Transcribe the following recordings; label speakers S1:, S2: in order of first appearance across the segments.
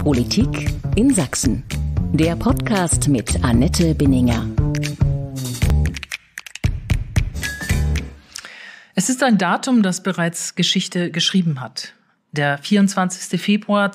S1: Politik in Sachsen. Der Podcast mit Annette Binninger.
S2: Es ist ein Datum, das bereits Geschichte geschrieben hat. Der 24. Februar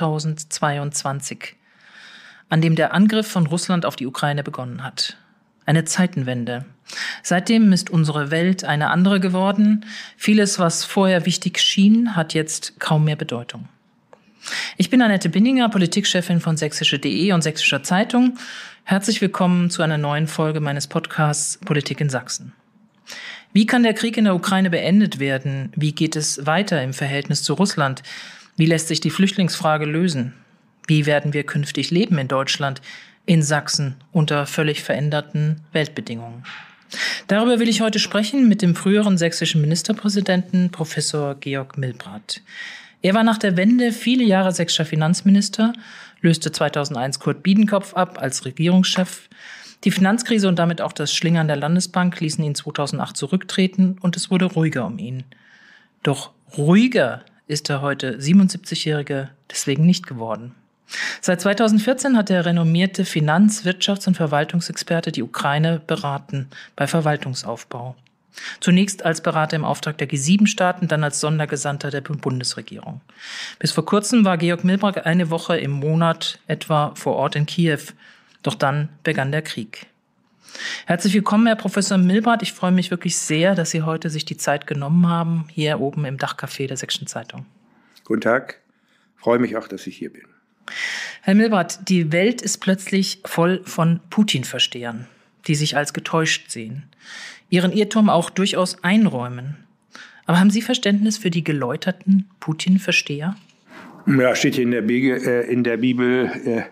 S2: 2022, an dem der Angriff von Russland auf die Ukraine begonnen hat. Eine Zeitenwende. Seitdem ist unsere Welt eine andere geworden. Vieles, was vorher wichtig schien, hat jetzt kaum mehr Bedeutung. Ich bin Annette Binninger, Politikchefin von sächsische.de und Sächsischer Zeitung. Herzlich willkommen zu einer neuen Folge meines Podcasts Politik in Sachsen. Wie kann der Krieg in der Ukraine beendet werden? Wie geht es weiter im Verhältnis zu Russland? Wie lässt sich die Flüchtlingsfrage lösen? Wie werden wir künftig leben in Deutschland, in Sachsen, unter völlig veränderten Weltbedingungen? Darüber will ich heute sprechen mit dem früheren sächsischen Ministerpräsidenten, Professor Georg Milbrath. Er war nach der Wende viele Jahre sächsischer Finanzminister, löste 2001 Kurt Biedenkopf ab als Regierungschef. Die Finanzkrise und damit auch das Schlingern der Landesbank ließen ihn 2008 zurücktreten und es wurde ruhiger um ihn. Doch ruhiger ist der heute 77-Jährige deswegen nicht geworden. Seit 2014 hat der renommierte Finanz-, Wirtschafts- und Verwaltungsexperte die Ukraine beraten bei Verwaltungsaufbau. Zunächst als Berater im Auftrag der G7-Staaten, dann als Sondergesandter der Bundesregierung. Bis vor kurzem war Georg Milbrath eine Woche im Monat etwa vor Ort in Kiew. Doch dann begann der Krieg. Herzlich willkommen, Herr Professor Milbrath. Ich freue mich wirklich sehr, dass Sie heute sich die Zeit genommen haben, hier oben im Dachcafé der Sächsischen Zeitung.
S3: Guten Tag. Ich freue mich auch, dass ich hier bin.
S2: Herr Milbrath, die Welt ist plötzlich voll von Putin-Verstehern, die sich als getäuscht sehen, ihren Irrtum auch durchaus einräumen. Aber haben Sie Verständnis für die geläuterten Putin-Versteher?
S3: Ja, steht hier in der Bibel,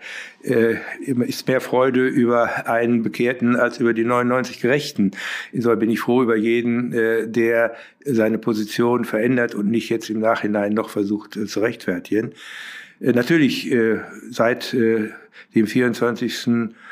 S3: ist mehr Freude über einen Bekehrten als über die 99 Gerechten. Insofern bin ich froh über jeden, der seine Position verändert und nicht jetzt im Nachhinein noch versucht zu rechtfertigen. Natürlich, seit dem 24.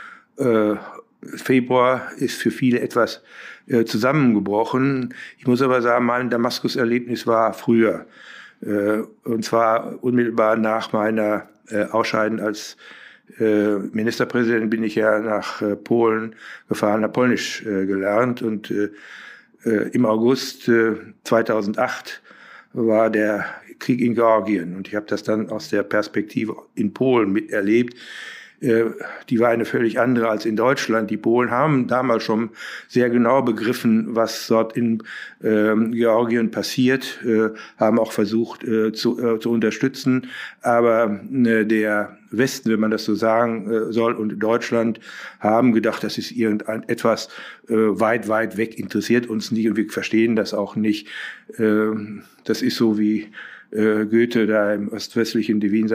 S3: Februar ist für viele etwas zusammengebrochen. Ich muss aber sagen, mein Damaskus-Erlebnis war früher. Und zwar unmittelbar nach meiner Ausscheiden als Ministerpräsident bin ich ja nach Polen gefahren, habe Polnisch gelernt. Und im August 2008 war der Krieg in Georgien. Und ich habe das dann aus der Perspektive in Polen miterlebt. Die war eine völlig andere als in Deutschland. Die Polen haben damals schon sehr genau begriffen, was dort in Georgien passiert, haben auch versucht zu unterstützen. Aber der Westen, wenn man das so sagen soll, und Deutschland haben gedacht, das ist irgendetwas weit, weit weg, interessiert uns nicht und wir verstehen das auch nicht. Das ist so wie Goethe da im ostwestlichen Divin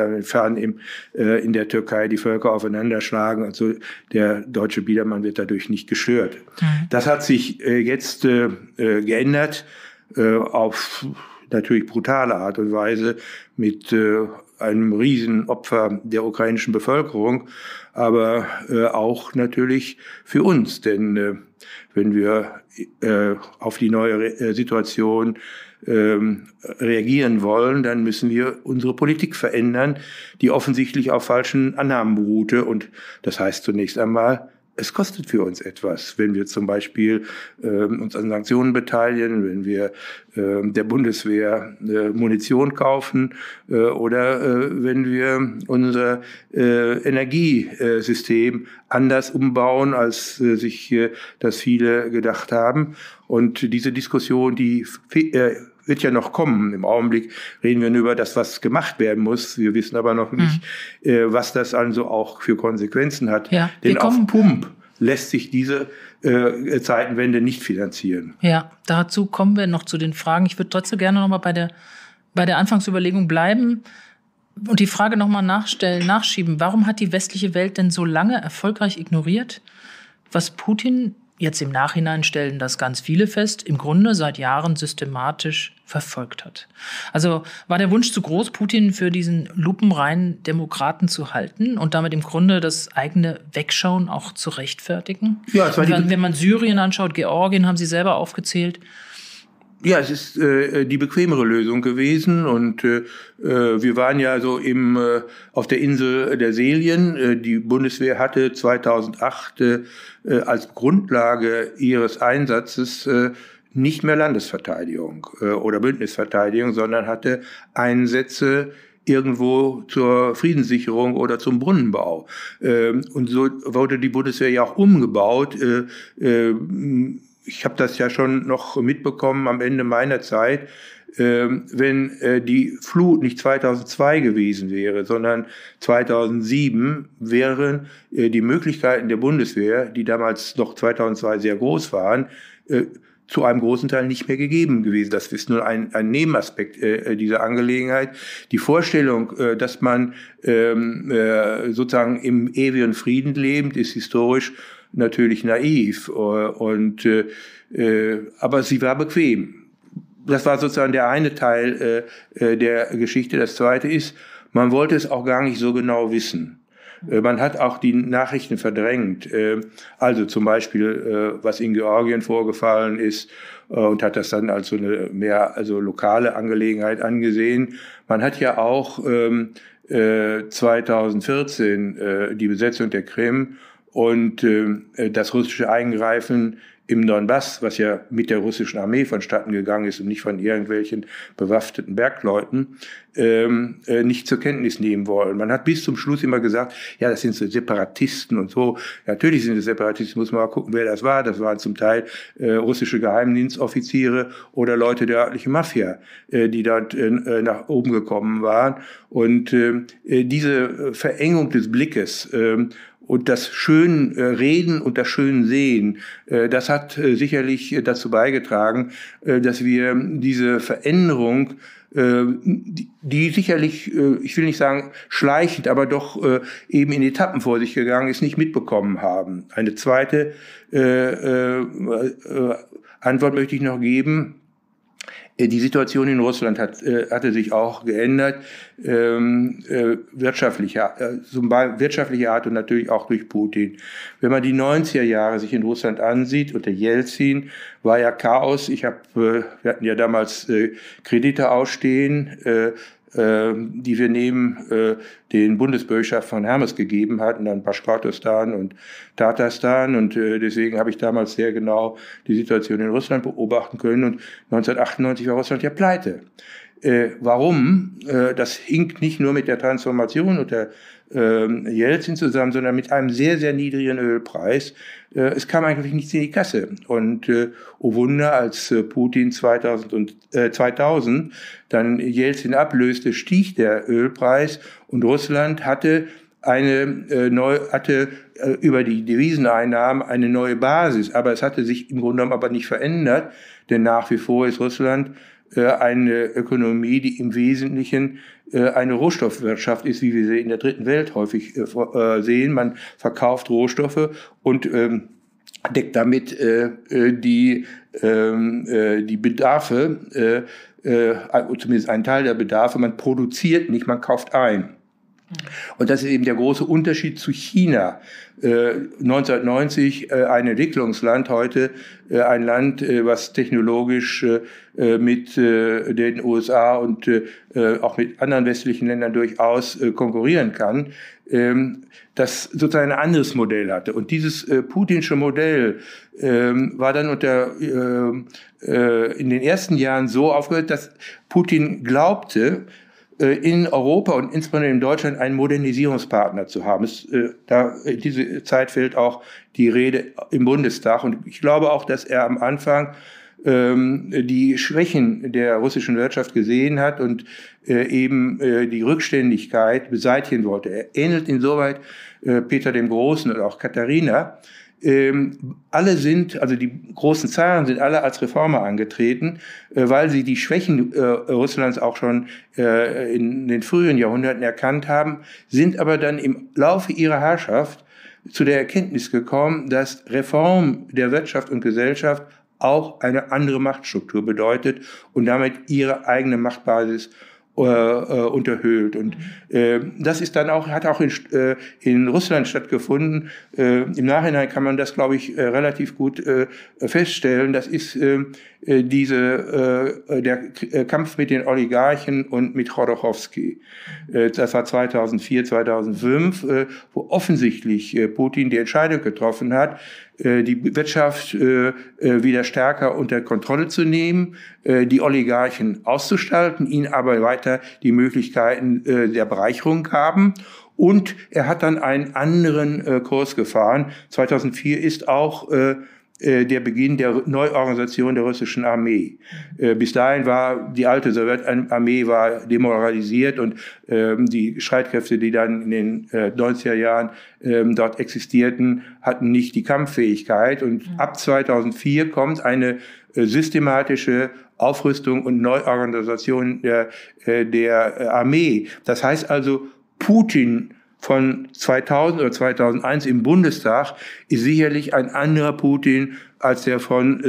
S3: in der Türkei die Völker aufeinander schlagen. Also der deutsche Biedermann wird dadurch nicht gestört. Mhm. Das hat sich jetzt geändert auf natürlich brutale Art und Weise mit einem Riesenopfer der ukrainischen Bevölkerung, aber auch natürlich für uns. Denn wenn wir auf die neue Situation reagieren wollen, dann müssen wir unsere Politik verändern, die offensichtlich auf falschen Annahmen beruhte. Und das heißt zunächst einmal, es kostet für uns etwas, wenn wir zum Beispiel uns an Sanktionen beteiligen, wenn wir der Bundeswehr Munition kaufen oder wenn wir unser Energiesystem anders umbauen, als sich das viele gedacht haben. Und diese Diskussion, die wird ja noch kommen. Im Augenblick reden wir nur über das, was gemacht werden muss. Wir wissen aber noch nicht, was das also auch für Konsequenzen hat. Ja, denn auf Pump lässt sich diese Zeitenwende nicht finanzieren.
S2: Ja, dazu kommen wir noch zu den Fragen. Ich würde trotzdem gerne noch mal bei der Anfangsüberlegung bleiben und die Frage noch mal nachschieben. Warum hat die westliche Welt denn so lange erfolgreich ignoriert, was Putin, jetzt im Nachhinein stellen das ganz viele fest, im Grunde seit Jahren systematisch verfolgt hat? Also war der Wunsch zu groß, Putin für diesen lupenreinen Demokraten zu halten und damit im Grunde das eigene Wegschauen auch zu rechtfertigen? Ja, wenn man Syrien anschaut, Georgien haben Sie selber aufgezählt.
S3: Ja, es ist die bequemere Lösung gewesen und wir waren ja so auf der Insel der Selien. Die Bundeswehr hatte 2008 als Grundlage ihres Einsatzes nicht mehr Landesverteidigung oder Bündnisverteidigung, sondern hatte Einsätze irgendwo zur Friedenssicherung oder zum Brunnenbau. Und so wurde die Bundeswehr ja auch umgebaut. Ich habe das ja schon noch mitbekommen am Ende meiner Zeit, wenn die Flut nicht 2002 gewesen wäre, sondern 2007, wären die Möglichkeiten der Bundeswehr, die damals noch 2002 sehr groß waren, zu einem großen Teil nicht mehr gegeben gewesen. Das ist nur ein Nebenaspekt dieser Angelegenheit. Die Vorstellung, dass man sozusagen im ewigen Frieden lebt, ist historisch natürlich naiv, aber sie war bequem. Das war sozusagen der eine Teil der Geschichte. Das zweite ist, man wollte es auch gar nicht so genau wissen. Man hat auch die Nachrichten verdrängt. Also zum Beispiel, was in Georgien vorgefallen ist, und hat das dann als so eine mehr lokale Angelegenheit angesehen. Man hat ja auch 2014 die Besetzung der Krim und das russische Eingreifen im Donbass, was ja mit der russischen Armee vonstatten gegangen ist und nicht von irgendwelchen bewaffneten Bergleuten, nicht zur Kenntnis nehmen wollen. Man hat bis zum Schluss immer gesagt, ja, das sind so Separatisten und so. Natürlich sind es Separatisten, muss man mal gucken, wer das war. Das waren zum Teil russische Geheimdienstoffiziere oder Leute der örtlichen Mafia, die dort nach oben gekommen waren. Und diese Verengung des Blickes und das schön Reden und das schön Sehen, das hat sicherlich dazu beigetragen, dass wir diese Veränderung, die sicherlich, ich will nicht sagen schleichend, aber doch eben in Etappen vor sich gegangen ist, nicht mitbekommen haben. Eine zweite Antwort möchte ich noch geben. Die Situation in Russland hatte sich auch geändert, wirtschaftlicher Art und natürlich auch durch Putin. Wenn man die 90er Jahre sich in Russland ansieht, unter Jelzin war ja Chaos. Wir hatten ja damals Kredite ausstehen, die wir neben den Bundesbürgerschaft von Hermes gegeben hatten, dann Baschkortostan und Tatarstan. Und deswegen habe ich damals sehr genau die Situation in Russland beobachten können. Und 1998 war Russland ja pleite. Warum? Das hinkt nicht nur mit der Transformation unter Jelzin zusammen, sondern mit einem sehr, sehr niedrigen Ölpreis. Es kam eigentlich nichts in die Kasse. Und oh Wunder, als Putin 2000 dann Jelzin ablöste, stieg der Ölpreis und Russland hatte über die Deviseneinnahmen eine neue Basis. Aber es hatte sich im Grunde genommen aber nicht verändert, denn nach wie vor ist Russland eine Ökonomie, die im Wesentlichen eine Rohstoffwirtschaft ist, wie wir sie in der dritten Welt häufig sehen. Man verkauft Rohstoffe und deckt damit die Bedarfe, zumindest einen Teil der Bedarfe. Man produziert nicht, man kauft ein. Und das ist eben der große Unterschied zu China. 1990 ein Entwicklungsland, heute ein Land, was technologisch mit den USA und auch mit anderen westlichen Ländern durchaus konkurrieren kann, das sozusagen ein anderes Modell hatte. Und dieses putinsche Modell war dann in den ersten Jahren so aufgehört, dass Putin glaubte, in Europa und insbesondere in Deutschland einen Modernisierungspartner zu haben. In diese Zeit fällt auch die Rede im Bundestag. Und ich glaube auch, dass er am Anfang die Schwächen der russischen Wirtschaft gesehen hat und eben die Rückständigkeit beseitigen wollte. Er ähnelt insoweit Peter dem Großen und auch Katharina. Alle die großen Zaren sind alle als Reformer angetreten, weil sie die Schwächen Russlands auch schon in den frühen Jahrhunderten erkannt haben, sind aber dann im Laufe ihrer Herrschaft zu der Erkenntnis gekommen, dass Reform der Wirtschaft und Gesellschaft auch eine andere Machtstruktur bedeutet und damit ihre eigene Machtbasis unterhöhlt. Und das ist dann auch, hat auch in Russland stattgefunden. Im Nachhinein kann man das, glaube ich, relativ gut feststellen. Das ist der Kampf mit den Oligarchen und mit Chodorkowski. Das war 2004, 2005, wo offensichtlich Putin die Entscheidung getroffen hat, die Wirtschaft wieder stärker unter Kontrolle zu nehmen, die Oligarchen auszustalten, ihnen aber weiter die Möglichkeiten der Bereicherung gaben. Und er hat dann einen anderen Kurs gefahren. 2004 ist auch der Beginn der Neuorganisation der russischen Armee. Bis dahin war die alte Sowjetarmee war demoralisiert und die Streitkräfte, die dann in den 90er Jahren dort existierten, hatten nicht die Kampffähigkeit. Und ab 2004 kommt eine systematische Aufrüstung und Neuorganisation der Armee. Das heißt also, Putin von 2000 oder 2001 im Bundestag ist sicherlich ein anderer Putin als der von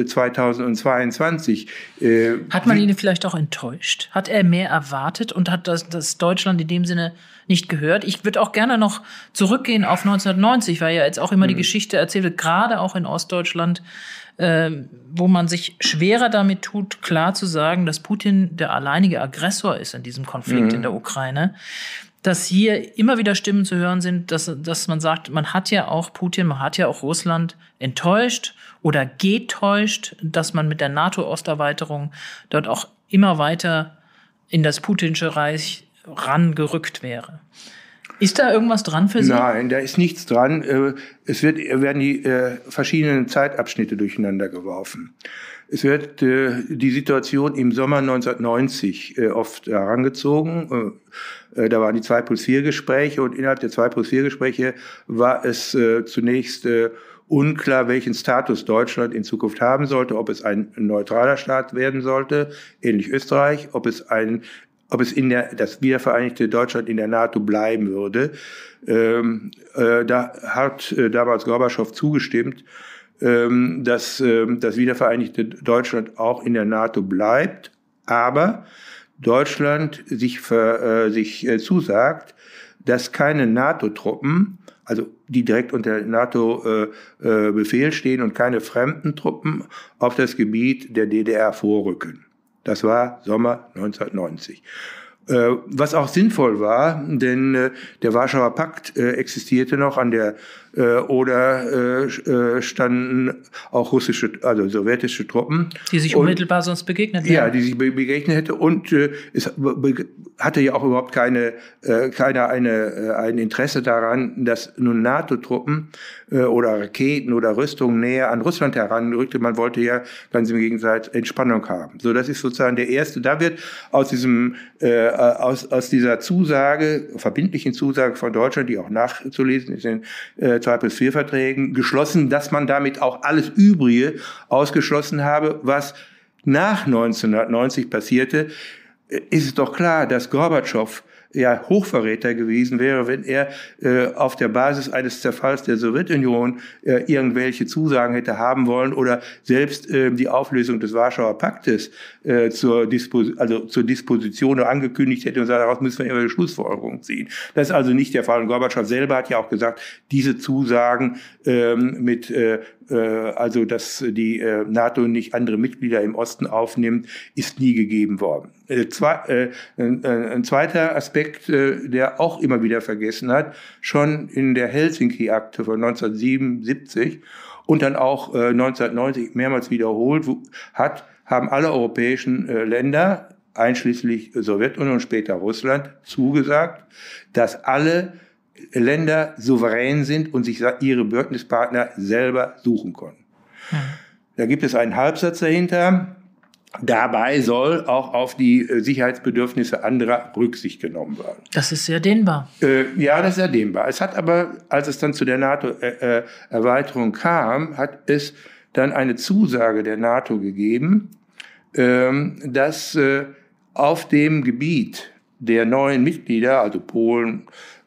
S3: 2022.
S2: Hat man ihn vielleicht auch enttäuscht? Hat er mehr erwartet und hat das Deutschland in dem Sinne nicht gehört? Ich würde auch gerne noch zurückgehen auf 1990, weil ja jetzt auch immer die Geschichte erzählt wird, gerade auch in Ostdeutschland, wo man sich schwerer damit tut, klar zu sagen, dass Putin der alleinige Aggressor ist in diesem Konflikt in der Ukraine. Dass hier immer wieder Stimmen zu hören sind, dass man sagt, man hat ja auch Putin, man hat ja auch Russland enttäuscht oder getäuscht, dass man mit der NATO-Osterweiterung dort auch immer weiter in das putinsche Reich rangerückt wäre. Ist da irgendwas dran für Sie?
S3: Nein, da ist nichts dran. Es werden die verschiedenen Zeitabschnitte durcheinander geworfen. Es wird die Situation im Sommer 1990 oft herangezogen. Da waren die 2+4-Gespräche und innerhalb der 2+4-Gespräche war es zunächst unklar, welchen Status Deutschland in Zukunft haben sollte, ob es ein neutraler Staat werden sollte, ähnlich Österreich, ob es das wiedervereinigte Deutschland in der NATO bleiben würde. Da hat damals Gorbatschow zugestimmt, dass das wiedervereinigte Deutschland auch in der NATO bleibt, aber Deutschland sich zusagt, dass keine NATO-Truppen, also die direkt unter NATO-Befehl stehen und keine fremden Truppen auf das Gebiet der DDR vorrücken. Das war Sommer 1990. Was auch sinnvoll war, denn der Warschauer Pakt existierte noch an der Oder standen auch sowjetische Truppen.
S2: Die sich unmittelbar sonst begegnet hätten.
S3: Ja, die sich begegnet hätte. Und es hatte ja auch überhaupt keiner ein Interesse daran, dass nun NATO-Truppen oder Raketen oder Rüstungen näher an Russland heranrückte. Man wollte ja ganz im Gegensatz Entspannung haben. So, das ist sozusagen der erste. Da wird aus dieser Zusage, verbindlichen Zusage von Deutschland, die auch nachzulesen ist in 2+4-Verträgen, geschlossen, dass man damit auch alles Übrige ausgeschlossen habe, was nach 1990 passierte. Ist es doch klar, dass Gorbatschow ja Hochverräter gewesen wäre, wenn er auf der Basis eines Zerfalls der Sowjetunion irgendwelche Zusagen hätte haben wollen oder selbst die Auflösung des Warschauer Paktes zur Disposition angekündigt hätte und sagt, daraus müssen wir ihre Schlussfolgerung ziehen. Das ist also nicht der Fall. Und Gorbatschow selber hat ja auch gesagt, diese Zusagen dass die NATO nicht andere Mitglieder im Osten aufnimmt, ist nie gegeben worden. Ein zweiter Aspekt, der auch immer wieder vergessen hat, schon in der Helsinki-Akte von 1977 und dann auch 1990 mehrmals wiederholt haben alle europäischen Länder, einschließlich Sowjetunion und später Russland, zugesagt, dass alle Länder souverän sind und sich ihre Bündnispartner selber suchen können. Da gibt es einen Halbsatz dahinter. Dabei soll auch auf die Sicherheitsbedürfnisse anderer Rücksicht genommen werden.
S2: Das ist sehr dehnbar.
S3: Ja, das ist sehr dehnbar. Es hat aber, als es dann zu der NATO-Erweiterung kam, hat es dann eine Zusage der NATO gegeben, dass auf dem Gebiet der neuen Mitglieder, also Polen,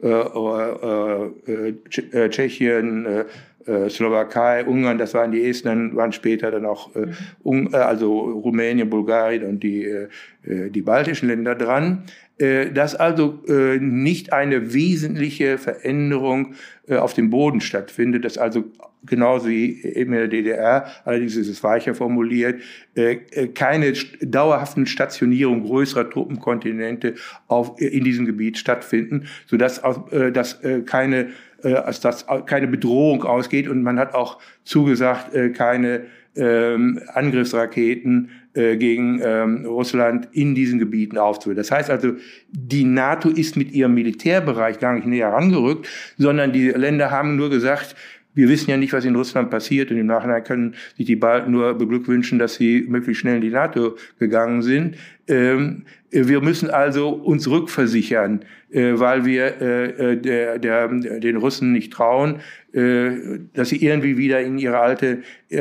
S3: Tschechien, Slowakei, Ungarn, das waren die ersten, dann waren später dann auch Rumänien, Bulgarien und die die baltischen Länder dran, dass also nicht eine wesentliche Veränderung auf dem Boden stattfindet, dass also genauso wie in der DDR, allerdings ist es weicher formuliert, keine dauerhaften Stationierung größerer Truppenkontingente in diesem Gebiet stattfinden, sodass keine Bedrohung ausgeht, und man hat auch zugesagt, keine Angriffsraketen gegen Russland in diesen Gebieten aufzuführen. Das heißt also, die NATO ist mit ihrem Militärbereich gar nicht näher herangerückt, sondern die Länder haben nur gesagt, wir wissen ja nicht, was in Russland passiert, und im Nachhinein können sich die Balten nur beglückwünschen, dass sie möglichst schnell in die NATO gegangen sind. Wir müssen also uns rückversichern, weil wir den Russen nicht trauen, dass sie irgendwie wieder in ihre alte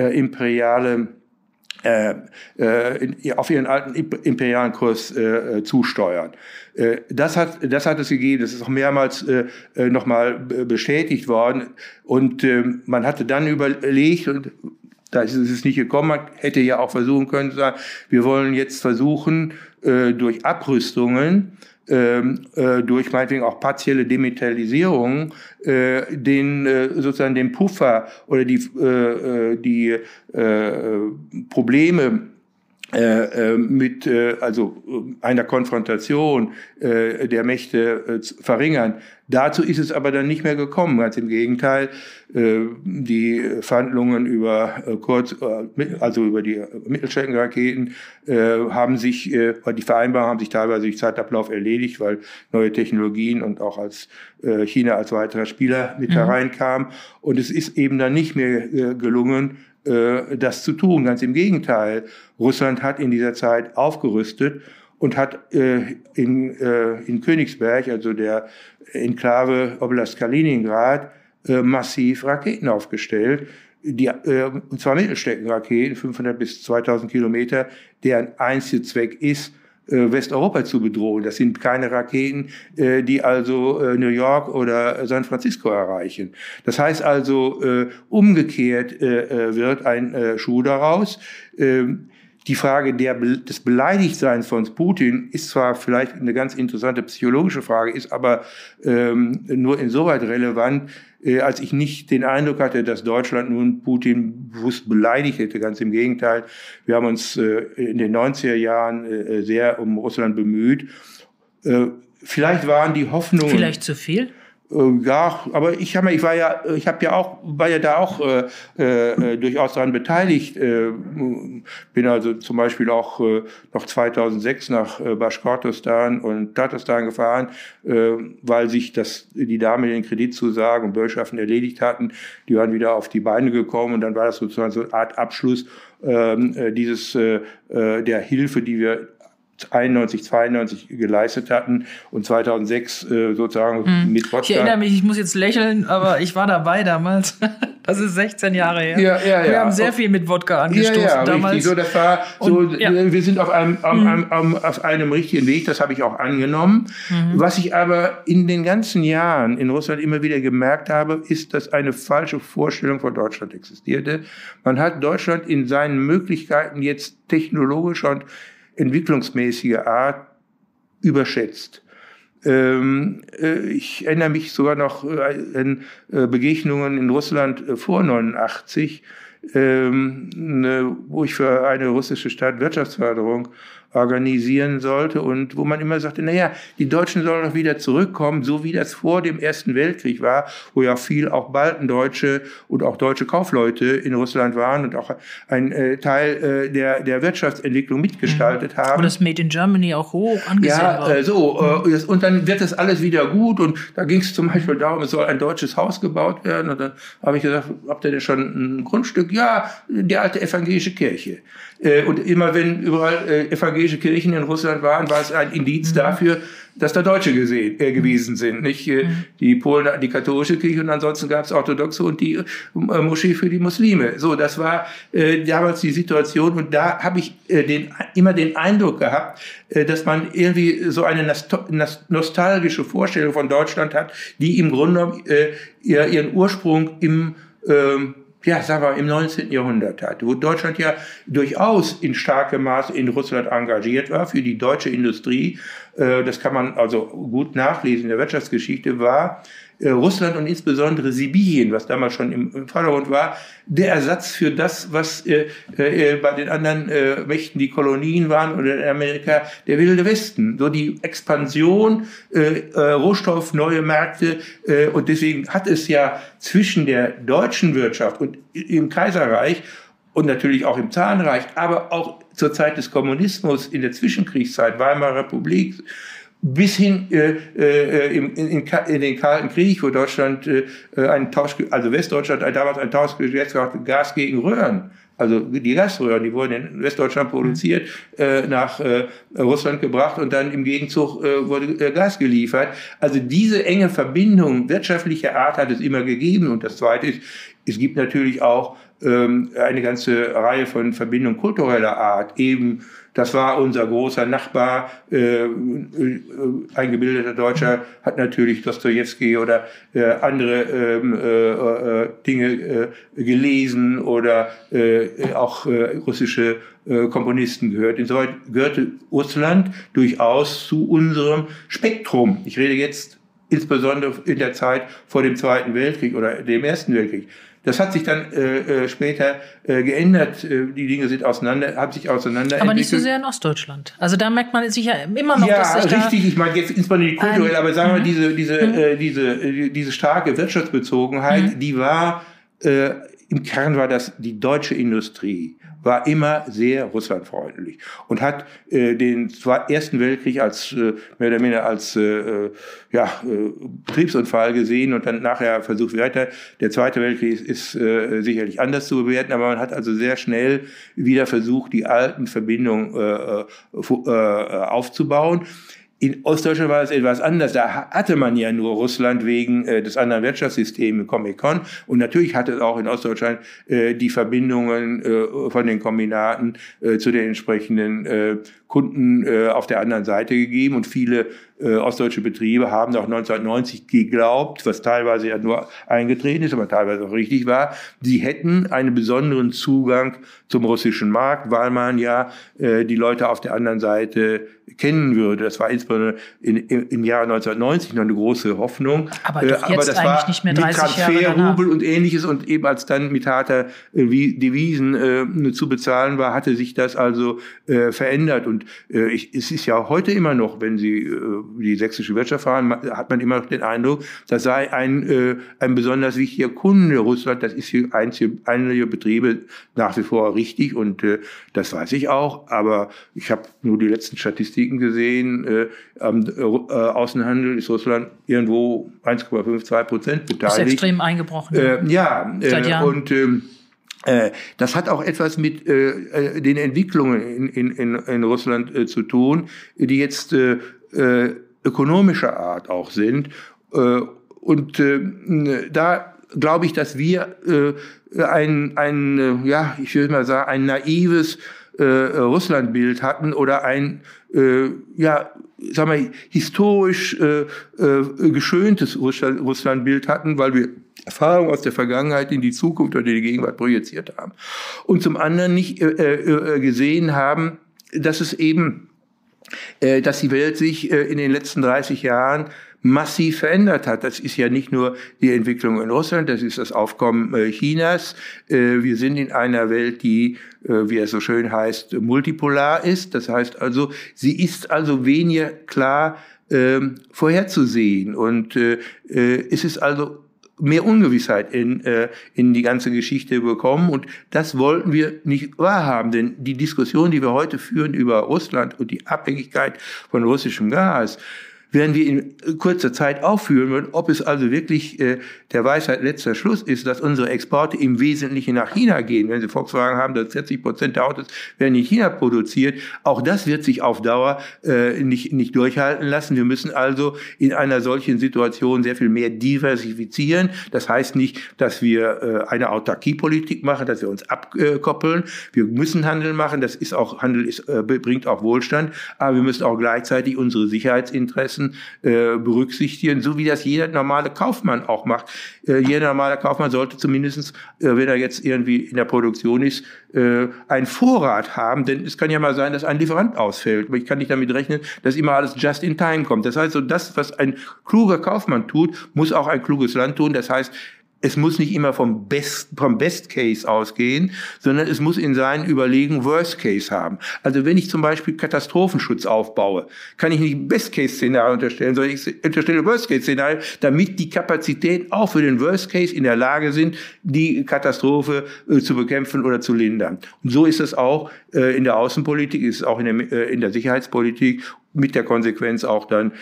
S3: auf ihren alten imperialen Kurs zusteuern. Das hat es gegeben, das ist auch mehrmals nochmal bestätigt worden, und man hatte dann überlegt, und da ist es nicht gekommen, man hätte ja auch versuchen können zu sagen, wir wollen jetzt versuchen, durch Abrüstungen, durch meinetwegen auch partielle Demilitarisierung, sozusagen den Puffer oder die Probleme mit einer Konfrontation der Mächte verringern. Dazu ist es aber dann nicht mehr gekommen. Ganz im Gegenteil, die Verhandlungen über die Mittelstreckenraketen die Vereinbarungen haben sich teilweise durch Zeitablauf erledigt, weil neue Technologien und auch als China als weiterer Spieler mit hereinkam. Und es ist eben dann nicht mehr gelungen, das zu tun. Ganz im Gegenteil. Russland hat in dieser Zeit aufgerüstet und hat in Königsberg, also der Enklave Oblast Kaliningrad, massiv Raketen aufgestellt, und zwar Mittelstreckenraketen, 500 bis 2000 Kilometer, deren einziger Zweck ist, Westeuropa zu bedrohen. Das sind keine Raketen, die also New York oder San Francisco erreichen. Das heißt also, umgekehrt wird ein Schuh daraus. Die Frage des Beleidigtseins von Putin ist zwar vielleicht eine ganz interessante psychologische Frage, ist aber nur insoweit relevant, als ich nicht den Eindruck hatte, dass Deutschland nun Putin bewusst beleidigt hätte. Ganz im Gegenteil. Wir haben uns in den 90er Jahren sehr um Russland bemüht. Vielleicht waren die Hoffnungen...
S2: Vielleicht zu viel?
S3: Ja, aber war ja da auch durchaus daran beteiligt. Bin also zum Beispiel auch noch 2006 nach Baschkortostan und Tatarstan gefahren, weil sich die damaligen Kreditzusagen und Bürgschaften erledigt hatten. Die waren wieder auf die Beine gekommen, und dann war das sozusagen so eine Art Abschluss der Hilfe, die wir 91, 92 geleistet hatten und 2006 sozusagen mit Wodka.
S2: Ich erinnere mich, ich muss jetzt lächeln, aber ich war dabei damals. Das ist 16 Jahre her.
S3: Ja. Wir
S2: haben sehr viel mit Wodka angestoßen damals.
S3: Richtig. So, das war so, wir sind auf einem richtigen Weg, das habe ich auch angenommen. Was ich aber in den ganzen Jahren in Russland immer wieder gemerkt habe, ist, dass eine falsche Vorstellung von Deutschland existierte. Man hat Deutschland in seinen Möglichkeiten jetzt technologischer und entwicklungsmäßige Art überschätzt. Ich erinnere mich sogar noch an Begegnungen in Russland vor 89, wo ich für eine russische Stadt Wirtschaftsförderung organisieren sollte und wo man immer sagte, die Deutschen sollen doch wieder zurückkommen, so wie das vor dem Ersten Weltkrieg war, wo ja viel auch Baltendeutsche und auch deutsche Kaufleute in Russland waren und auch ein Teil der Wirtschaftsentwicklung mitgestaltet haben.
S2: Und das Made in Germany auch hoch angesehen war.
S3: Und dann wird das alles wieder gut, und da ging es zum Beispiel darum, es soll ein deutsches Haus gebaut werden, und dann habe ich gesagt, habt ihr denn schon ein Grundstück? Ja, die alte evangelische Kirche. Und immer wenn überall evangelische Kirchen in Russland waren, war es ein Indiz dafür, dass da Deutsche gewesen sind. Nicht die Polen hatten die katholische Kirche, und ansonsten gab es orthodoxe und die Moschee für die Muslime. So, das war damals die Situation, und da habe ich immer den Eindruck gehabt, dass man irgendwie so eine nostalgische Vorstellung von Deutschland hat, die im Grunde genommen ihren Ursprung im sagen wir, im 19. Jahrhundert hatte, wo Deutschland ja durchaus in starkem Maße in Russland engagiert war für die deutsche Industrie. Das kann man also gut nachlesen in der Wirtschaftsgeschichte, war Russland und insbesondere Sibirien, was damals schon im Vordergrund war, der Ersatz für das, was bei den anderen Mächten die Kolonien waren oder in Amerika der Wilde Westen. So die Expansion, Rohstoff, neue Märkte und deswegen hat es ja zwischen der deutschen Wirtschaft und im Kaiserreich und natürlich auch im Zarenreich, aber auch zur Zeit des Kommunismus in der Zwischenkriegszeit, Weimarer Republik, bis hin in den Kalten Krieg, wo Deutschland also Westdeutschland damals ein Tauschgeschäft hatte, Gas gegen Röhren. Also die Gasröhren, die wurden in Westdeutschland produziert, nach Russland gebracht und dann im Gegenzug wurde Gas geliefert. Also diese enge Verbindung wirtschaftlicher Art hat es immer gegeben. Und das Zweite ist, es gibt natürlich auch eine ganze Reihe von Verbindungen kultureller Art. Eben, das war unser großer Nachbar, ein gebildeter Deutscher, hat natürlich Dostojewski oder andere Dinge gelesen oder auch russische Komponisten gehört. Insoweit gehörte Russland durchaus zu unserem Spektrum. Ich rede jetzt insbesondere in der Zeit vor dem Zweiten Weltkrieg oder dem Ersten Weltkrieg. Das hat sich dann später geändert. Die Dinge haben sich auseinanderentwickelt.
S2: Aber nicht so sehr in Ostdeutschland. Also da merkt man sicher immer noch, dass sich
S3: richtig. Ich meine jetzt insbesondere die kulturelle, aber sagen wir diese starke Wirtschaftsbezogenheit, die war im Kern war das die deutsche Industrie. War immer sehr russlandfreundlich und hat den Ersten Weltkrieg als mehr oder minder als Betriebsunfall gesehen und dann nachher versucht weiter. Der Zweite Weltkrieg ist sicherlich anders zu bewerten, aber man hat also sehr schnell wieder versucht, die alten Verbindungen aufzubauen. In Ostdeutschland war es etwas anders. Da hatte man ja nur Russland wegen des anderen Wirtschaftssystems, Comecon. Und natürlich hatte es auch in Ostdeutschland die Verbindungen von den Kombinaten zu den entsprechenden Kunden auf der anderen Seite gegeben. Und viele ostdeutsche Betriebe haben auch 1990 geglaubt, was teilweise ja nur eingetreten ist, aber teilweise auch richtig war, sie hätten einen besonderen Zugang zum russischen Markt, weil man ja die Leute auf der anderen Seite kennen würde. Das war insbesondere im Jahr 1990 noch eine große Hoffnung.
S2: Aber jetzt
S3: das
S2: eigentlich
S3: war
S2: nicht mehr 30
S3: mit
S2: Jahre
S3: Transferrubel und Ähnliches und eben als dann mit harter Devisen zu bezahlen war, hatte sich das also verändert. Und es ist ja heute immer noch, wenn Sie die sächsische Wirtschaft fahren, hat man immer noch den Eindruck, das sei ein besonders wichtiger Kunde Russland. Das ist für einige Betriebe nach wie vor richtig und das weiß ich auch. Aber ich habe nur die letzten Statistiken gesehen. Am Außenhandel ist Russland irgendwo 1,52% beteiligt.
S2: Ist extrem eingebrochen.
S3: Seit Jahren. Und das hat auch etwas mit den Entwicklungen in Russland zu tun, die jetzt ökonomischer Art auch sind. Da glaube ich, dass wir ein naives Russlandbild hatten oder ein historisch geschöntes Russlandbild hatten, weil wir Erfahrungen aus der Vergangenheit in die Zukunft oder die Gegenwart projiziert haben. Und zum anderen nicht gesehen haben, dass die Welt sich in den letzten 30 Jahren massiv verändert hat. Das ist ja nicht nur die Entwicklung in Russland, das ist das Aufkommen Chinas. Wir sind in einer Welt, die, wie es so schön heißt, multipolar ist. Das heißt also, sie ist also weniger klar vorherzusehen. Und es ist also mehr Ungewissheit in die ganze Geschichte bekommen. Und das wollten wir nicht wahrhaben. Denn die Diskussion, die wir heute führen über Russland und die Abhängigkeit von russischem Gas, werden wir in kurzer Zeit aufführen, ob es also wirklich der Weisheit letzter Schluss ist, dass unsere Exporte im Wesentlichen nach China gehen. Wenn Sie Volkswagen haben, dass 40% der Autos werden in China produziert. Auch das wird sich auf Dauer nicht durchhalten lassen. Wir müssen also in einer solchen Situation sehr viel mehr diversifizieren. Das heißt nicht, dass wir eine Autarkiepolitik machen, dass wir uns abkoppeln. Wir müssen Handel machen. Handel bringt auch Wohlstand. Aber wir müssen auch gleichzeitig unsere Sicherheitsinteressen Konsequenzen berücksichtigen, so wie das jeder normale Kaufmann auch macht. Jeder normale Kaufmann sollte zumindest, wenn er jetzt irgendwie in der Produktion ist, einen Vorrat haben, denn es kann ja mal sein, dass ein Lieferant ausfällt. Aber ich kann nicht damit rechnen, dass immer alles just in time kommt. Das heißt, so das, was ein kluger Kaufmann tut, muss auch ein kluges Land tun. Das heißt, es muss nicht immer vom Best Case ausgehen, sondern es muss in seinen Überlegungen Worst Case haben. Also wenn ich zum Beispiel Katastrophenschutz aufbaue, kann ich nicht Best Case Szenario unterstellen, sondern ich unterstelle Worst Case Szenario, damit die Kapazitäten auch für den Worst Case in der Lage sind, die Katastrophe zu bekämpfen oder zu lindern. Und so ist es auch in der Außenpolitik, ist es auch in der Sicherheitspolitik, mit der Konsequenz auch dann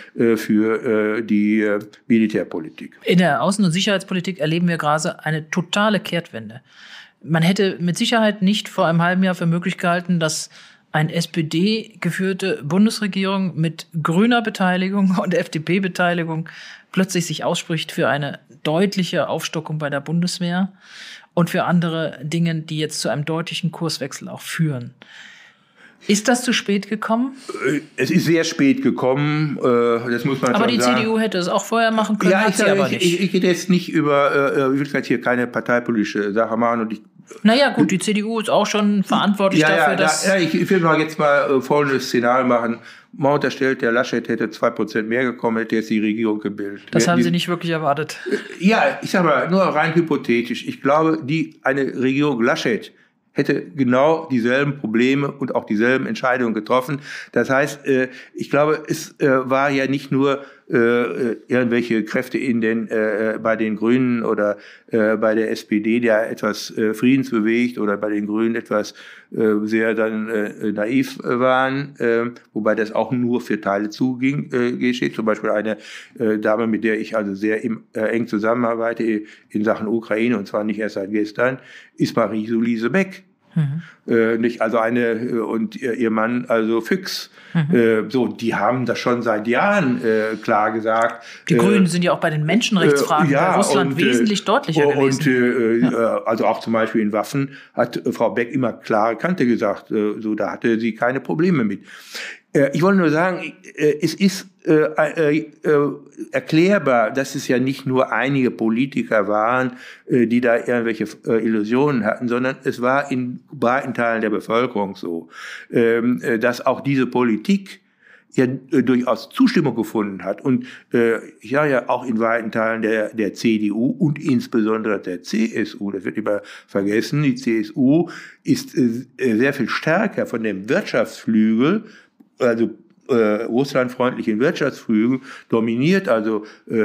S3: für die Militärpolitik.
S2: In der Außen- und Sicherheitspolitik erleben wir gerade eine totale Kehrtwende. Man hätte mit Sicherheit nicht vor einem halben Jahr für möglich gehalten, dass eine SPD-geführte Bundesregierung mit grüner Beteiligung und FDP-Beteiligung plötzlich sich ausspricht für eine deutliche Aufstockung bei der Bundeswehr und für andere Dinge, die jetzt zu einem deutlichen Kurswechsel auch führen. Ist das zu spät gekommen?
S3: Es ist sehr spät gekommen, das muss man
S2: aber
S3: schon sagen.
S2: Aber die CDU hätte es auch vorher machen können,
S3: ja,
S2: hat sie aber nicht.
S3: Ich rede jetzt nicht über, ich will jetzt hier keine parteipolitische Sache machen. Und
S2: naja gut, die CDU ist auch schon verantwortlich dafür, dass...
S3: Ich will mal jetzt mal folgendes Szenario machen. Man unterstellt, der Laschet hätte 2% mehr gekommen, hätte jetzt die Regierung gebildet.
S2: Das haben Sie nicht wirklich erwartet.
S3: Ja, ich sag mal, nur rein hypothetisch. Ich glaube, eine Regierung Laschet hätte genau dieselben Probleme und auch dieselben Entscheidungen getroffen. Das heißt, ich glaube, es war ja nicht nur irgendwelche Kräfte bei den Grünen oder bei der SPD, der etwas friedensbewegt oder bei den Grünen etwas sehr dann naiv waren, wobei das auch nur für Teile geschieht. Zum Beispiel eine Dame, mit der ich also sehr eng zusammenarbeite in Sachen Ukraine, und zwar nicht erst seit gestern, ist Marie-Soulise Beck. Nicht, also und ihr Mann, also Füchs. So, die haben das schon seit Jahren klar gesagt.
S2: Die Grünen sind ja auch bei den Menschenrechtsfragen bei Russland wesentlich deutlicher gewesen.
S3: Und also auch zum Beispiel in Waffen hat Frau Beck immer klare Kante gesagt. So, da hatte sie keine Probleme mit. Ich wollte nur sagen, es ist erklärbar, dass es ja nicht nur einige Politiker waren, die da irgendwelche Illusionen hatten, sondern es war in breiten Teilen der Bevölkerung so, dass auch diese Politik ja durchaus Zustimmung gefunden hat. Und ja auch in weiten Teilen der CDU und insbesondere der CSU, das wird immer vergessen, die CSU ist sehr viel stärker von dem Wirtschaftsflügel, also russlandfreundlichen Wirtschaftsflügel dominiert, also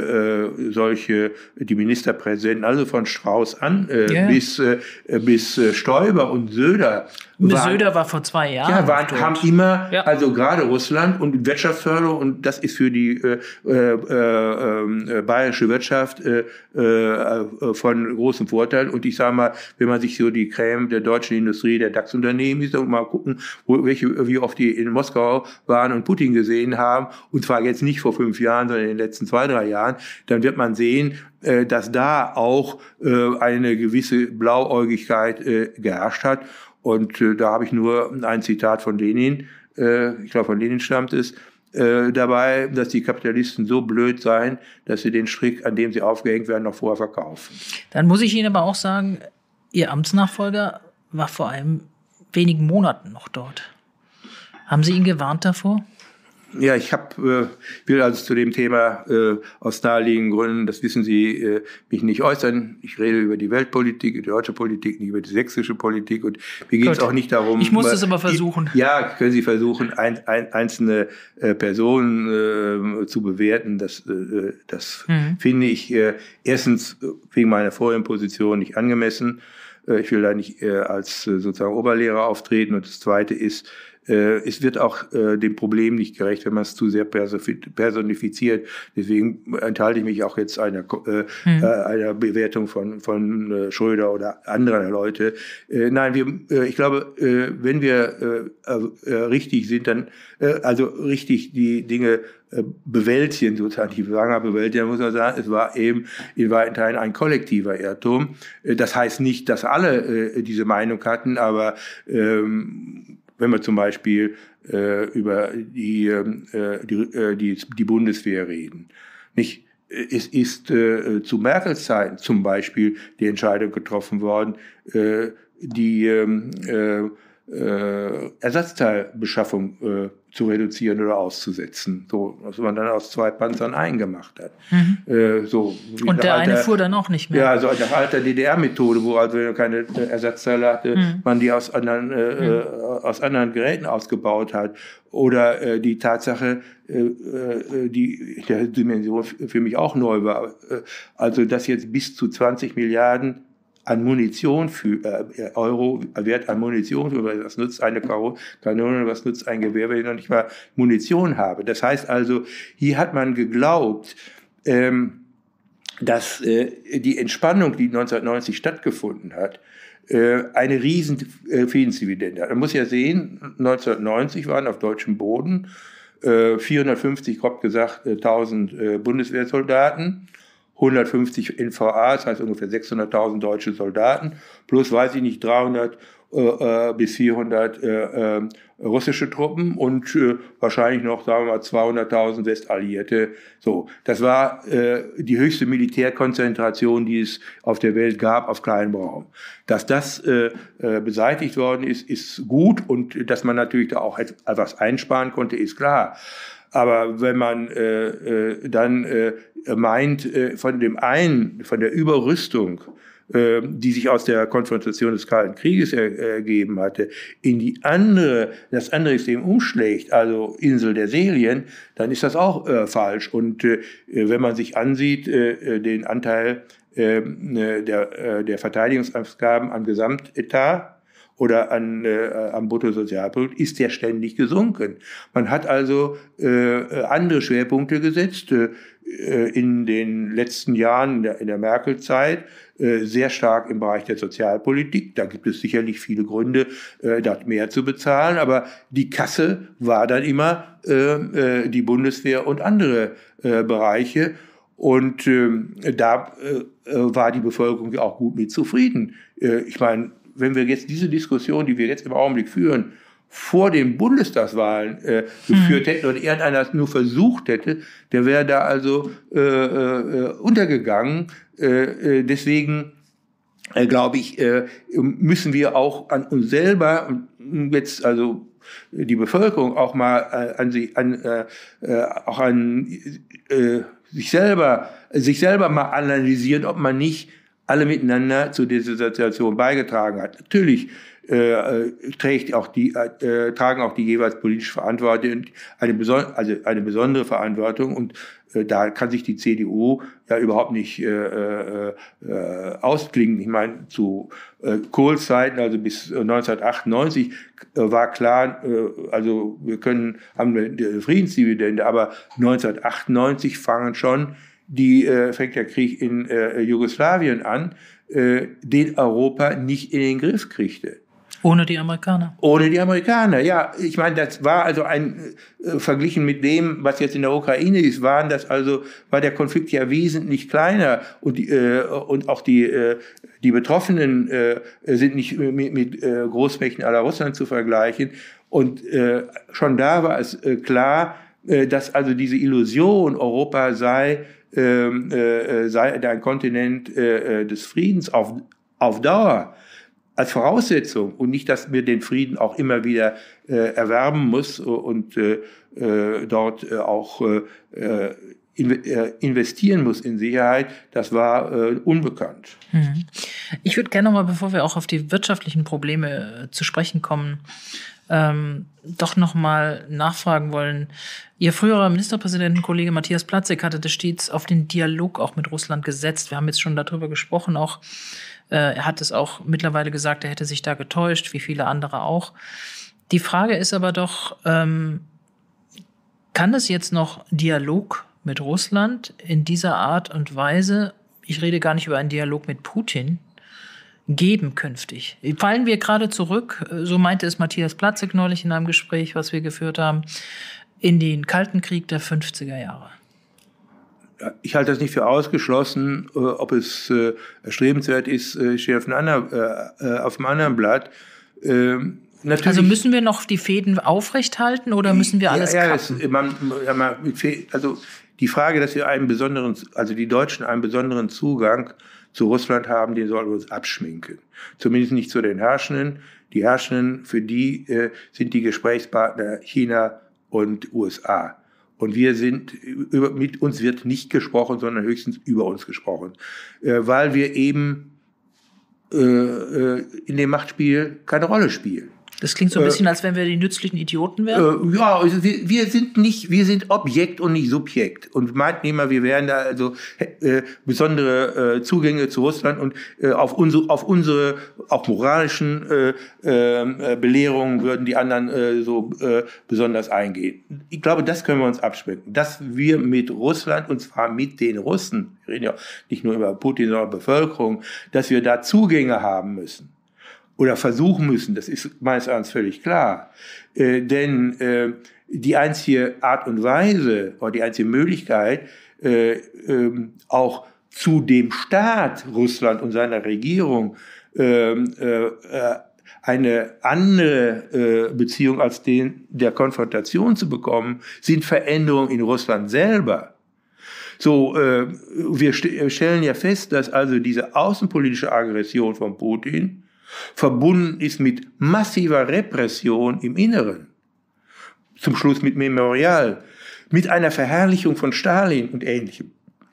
S3: die Ministerpräsidenten, also von Strauß an bis Stoiber und Söder.
S2: Söder war vor 2 Jahren.
S3: Ja, haben immer, also gerade Russland und Wirtschaftsförderung, und das ist für die bayerische Wirtschaft von großem Vorteil. Und ich sage mal, wenn man sich so die Creme der deutschen Industrie, der DAX-Unternehmen ist, und mal gucken, wie oft die in Moskau waren und Putin gesehen haben, und zwar jetzt nicht vor 5 Jahren, sondern in den letzten 2-3 Jahren, dann wird man sehen, dass da auch eine gewisse Blauäugigkeit geherrscht hat. Und da habe ich nur ein Zitat von Lenin, ich glaube von Lenin stammt es, dabei, dass die Kapitalisten so blöd seien, dass sie den Strick, an dem sie aufgehängt werden, noch vorher verkaufen.
S2: Dann muss ich Ihnen aber auch sagen, Ihr Amtsnachfolger war vor wenigen Monaten noch dort. Haben Sie ihn gewarnt davor?
S3: Ja, ich will also zu dem Thema aus naheliegenden Gründen, das wissen Sie, mich nicht äußern. Ich rede über die Weltpolitik, die deutsche Politik, nicht über die sächsische Politik, und mir geht es auch nicht darum.
S2: Ich muss es aber versuchen.
S3: Ja, können Sie versuchen, einzelne Personen zu bewerten. Das finde ich erstens wegen meiner vorigen Position nicht angemessen. Ich will da nicht als sozusagen Oberlehrer auftreten. Und das Zweite ist, es wird auch dem Problem nicht gerecht, wenn man es zu sehr personifiziert. Deswegen enthalte ich mich auch jetzt einer Bewertung von Schröder oder anderer Leute. Nein, ich glaube, wenn wir richtig sind, dann also richtig die Dinge bewältigen, sozusagen die Wanger bewältigen, muss man sagen, es war eben in weiten Teilen ein kollektiver Irrtum. Das heißt nicht, dass alle diese Meinung hatten, aber wenn wir zum Beispiel über die Bundeswehr reden. Nicht? Es ist zu Merkels Zeiten zum Beispiel die Entscheidung getroffen worden, die Ersatzteilbeschaffung zu reduzieren oder auszusetzen, so was man dann aus 2 Panzern eingemacht hat.
S2: Und der eine fuhr dann auch nicht mehr.
S3: Ja, so nach alter DDR-Methode, wo also wenn man keine Ersatzteile hatte, man die aus anderen Geräten ausgebaut hat. Oder die Tatsache, die der Dimension für mich auch neu war, also dass jetzt bis zu 20 Milliarden an Munition Euro Wert an Munition, was nutzt eine Kanone, was nutzt ein Gewehr, wenn ich noch nicht mal Munition habe. Das heißt also, hier hat man geglaubt, dass die Entspannung, die 1990 stattgefunden hat, eine riesen Friedensdividende hat. Man muss ja sehen, 1990 waren auf deutschem Boden 450, grob gesagt, 1000 Bundeswehrsoldaten, 150 NVA, das heißt ungefähr 600.000 deutsche Soldaten, plus, weiß ich nicht, 300 bis 400 russische Truppen und wahrscheinlich noch, sagen wir mal, 200.000 Westalliierte. So, das war die höchste Militärkonzentration, die es auf der Welt gab, auf kleinem Raum. Dass das beseitigt worden ist, ist gut, und dass man natürlich da auch etwas einsparen konnte, ist klar. Aber wenn man dann meint, von der Überrüstung, die sich aus der Konfrontation des Kalten Krieges ergeben hatte, in das andere Extrem umschlägt, also Insel der Serien, dann ist das auch falsch. Und wenn man sich ansieht, den Anteil der Verteidigungsausgaben am Gesamtetat oder am Bruttosozialprodukt, ist der ständig gesunken. Man hat also andere Schwerpunkte gesetzt, in den letzten Jahren in der Merkel-Zeit, sehr stark im Bereich der Sozialpolitik. Da gibt es sicherlich viele Gründe, dort mehr zu bezahlen, aber die Kasse war dann immer die Bundeswehr und andere Bereiche. Und da war die Bevölkerung auch gut mit zufrieden. Ich meine, wenn wir jetzt diese Diskussion, die wir jetzt im Augenblick führen, vor den Bundestagswahlen geführt hätten und irgendeiner das nur versucht hätte, der wäre da also untergegangen. Deswegen glaube ich, müssen wir auch an uns selber, jetzt also die Bevölkerung auch mal sich selber mal analysieren, ob man nicht alle miteinander zu dieser Situation beigetragen hat. Natürlich tragen auch die jeweils politisch Verantwortlichen eine besondere Verantwortung, und da kann sich die CDU ja überhaupt nicht ausklingen. Ich meine, zu Kohls Zeiten, also bis 1998, war klar, also haben eine Friedensdividende, aber 1998 fängt der Krieg in Jugoslawien an, den Europa nicht in den Griff kriegte.
S2: Ohne die Amerikaner.
S3: Ohne die Amerikaner, ja. Ich meine, das war also verglichen mit dem, was jetzt in der Ukraine ist, war der Konflikt ja wesentlich kleiner, und auch die Betroffenen sind nicht mit Großmächten à la Russland zu vergleichen. Und schon da war es klar, dass also diese Illusion, Europa sei ein Kontinent des Friedens auf Dauer, als Voraussetzung, und nicht, dass wir den Frieden auch immer wieder erwerben muss und dort auch investieren muss in Sicherheit, das war unbekannt.
S2: Ich würde gerne noch mal, bevor wir auch auf die wirtschaftlichen Probleme zu sprechen kommen, doch noch mal nachfragen wollen. Ihr früherer Ministerpräsidentenkollege Matthias Platzek hatte stets auf den Dialog auch mit Russland gesetzt. Wir haben jetzt schon darüber gesprochen, auch er hat es auch mittlerweile gesagt, er hätte sich da getäuscht, wie viele andere auch. Die Frage ist aber doch, kann es jetzt noch Dialog mit Russland in dieser Art und Weise, ich rede gar nicht über einen Dialog mit Putin, geben künftig? Fallen wir gerade zurück, so meinte es Matthias Platzek neulich in einem Gespräch, was wir geführt haben, in den Kalten Krieg der 50er Jahre?
S3: Ich halte das nicht für ausgeschlossen. Ob es erstrebenswert ist, steht auf einem anderen Blatt. natürlich.
S2: Also müssen wir noch die Fäden aufrechthalten oder müssen wir alles kappen?
S3: Also die Frage, dass wir die Deutschen einen besonderen Zugang zu Russland haben, den sollten wir uns abschminken. Zumindest nicht zu den Herrschenden. Die Herrschenden, für die sind die Gesprächspartner China und USA. Und mit uns wird nicht gesprochen, sondern höchstens über uns gesprochen. Weil wir eben in dem Machtspiel keine Rolle spielen.
S2: Das klingt so ein bisschen, als wenn wir die nützlichen Idioten wären.
S3: Ja, also wir sind Objekt und nicht Subjekt. Und meinten immer, wir wären da also besondere Zugänge zu Russland und auf unsere auch moralischen Belehrungen würden die anderen besonders eingehen. Ich glaube, das können wir uns abschmecken. Dass wir mit Russland, und zwar mit den Russen, wir reden ja nicht nur über Putin, sondern Bevölkerung, dass wir da Zugänge haben müssen. Oder versuchen müssen, das ist meines Erachtens völlig klar. Denn die einzige Art und Weise oder die einzige Möglichkeit, auch zu dem Staat Russland und seiner Regierung eine andere Beziehung als den der Konfrontation zu bekommen, sind Veränderungen in Russland selber. So, wir stellen ja fest, dass also diese außenpolitische Aggression von Putin verbunden ist mit massiver Repression im Inneren. Zum Schluss mit Memorial, mit einer Verherrlichung von Stalin und Ähnlichem.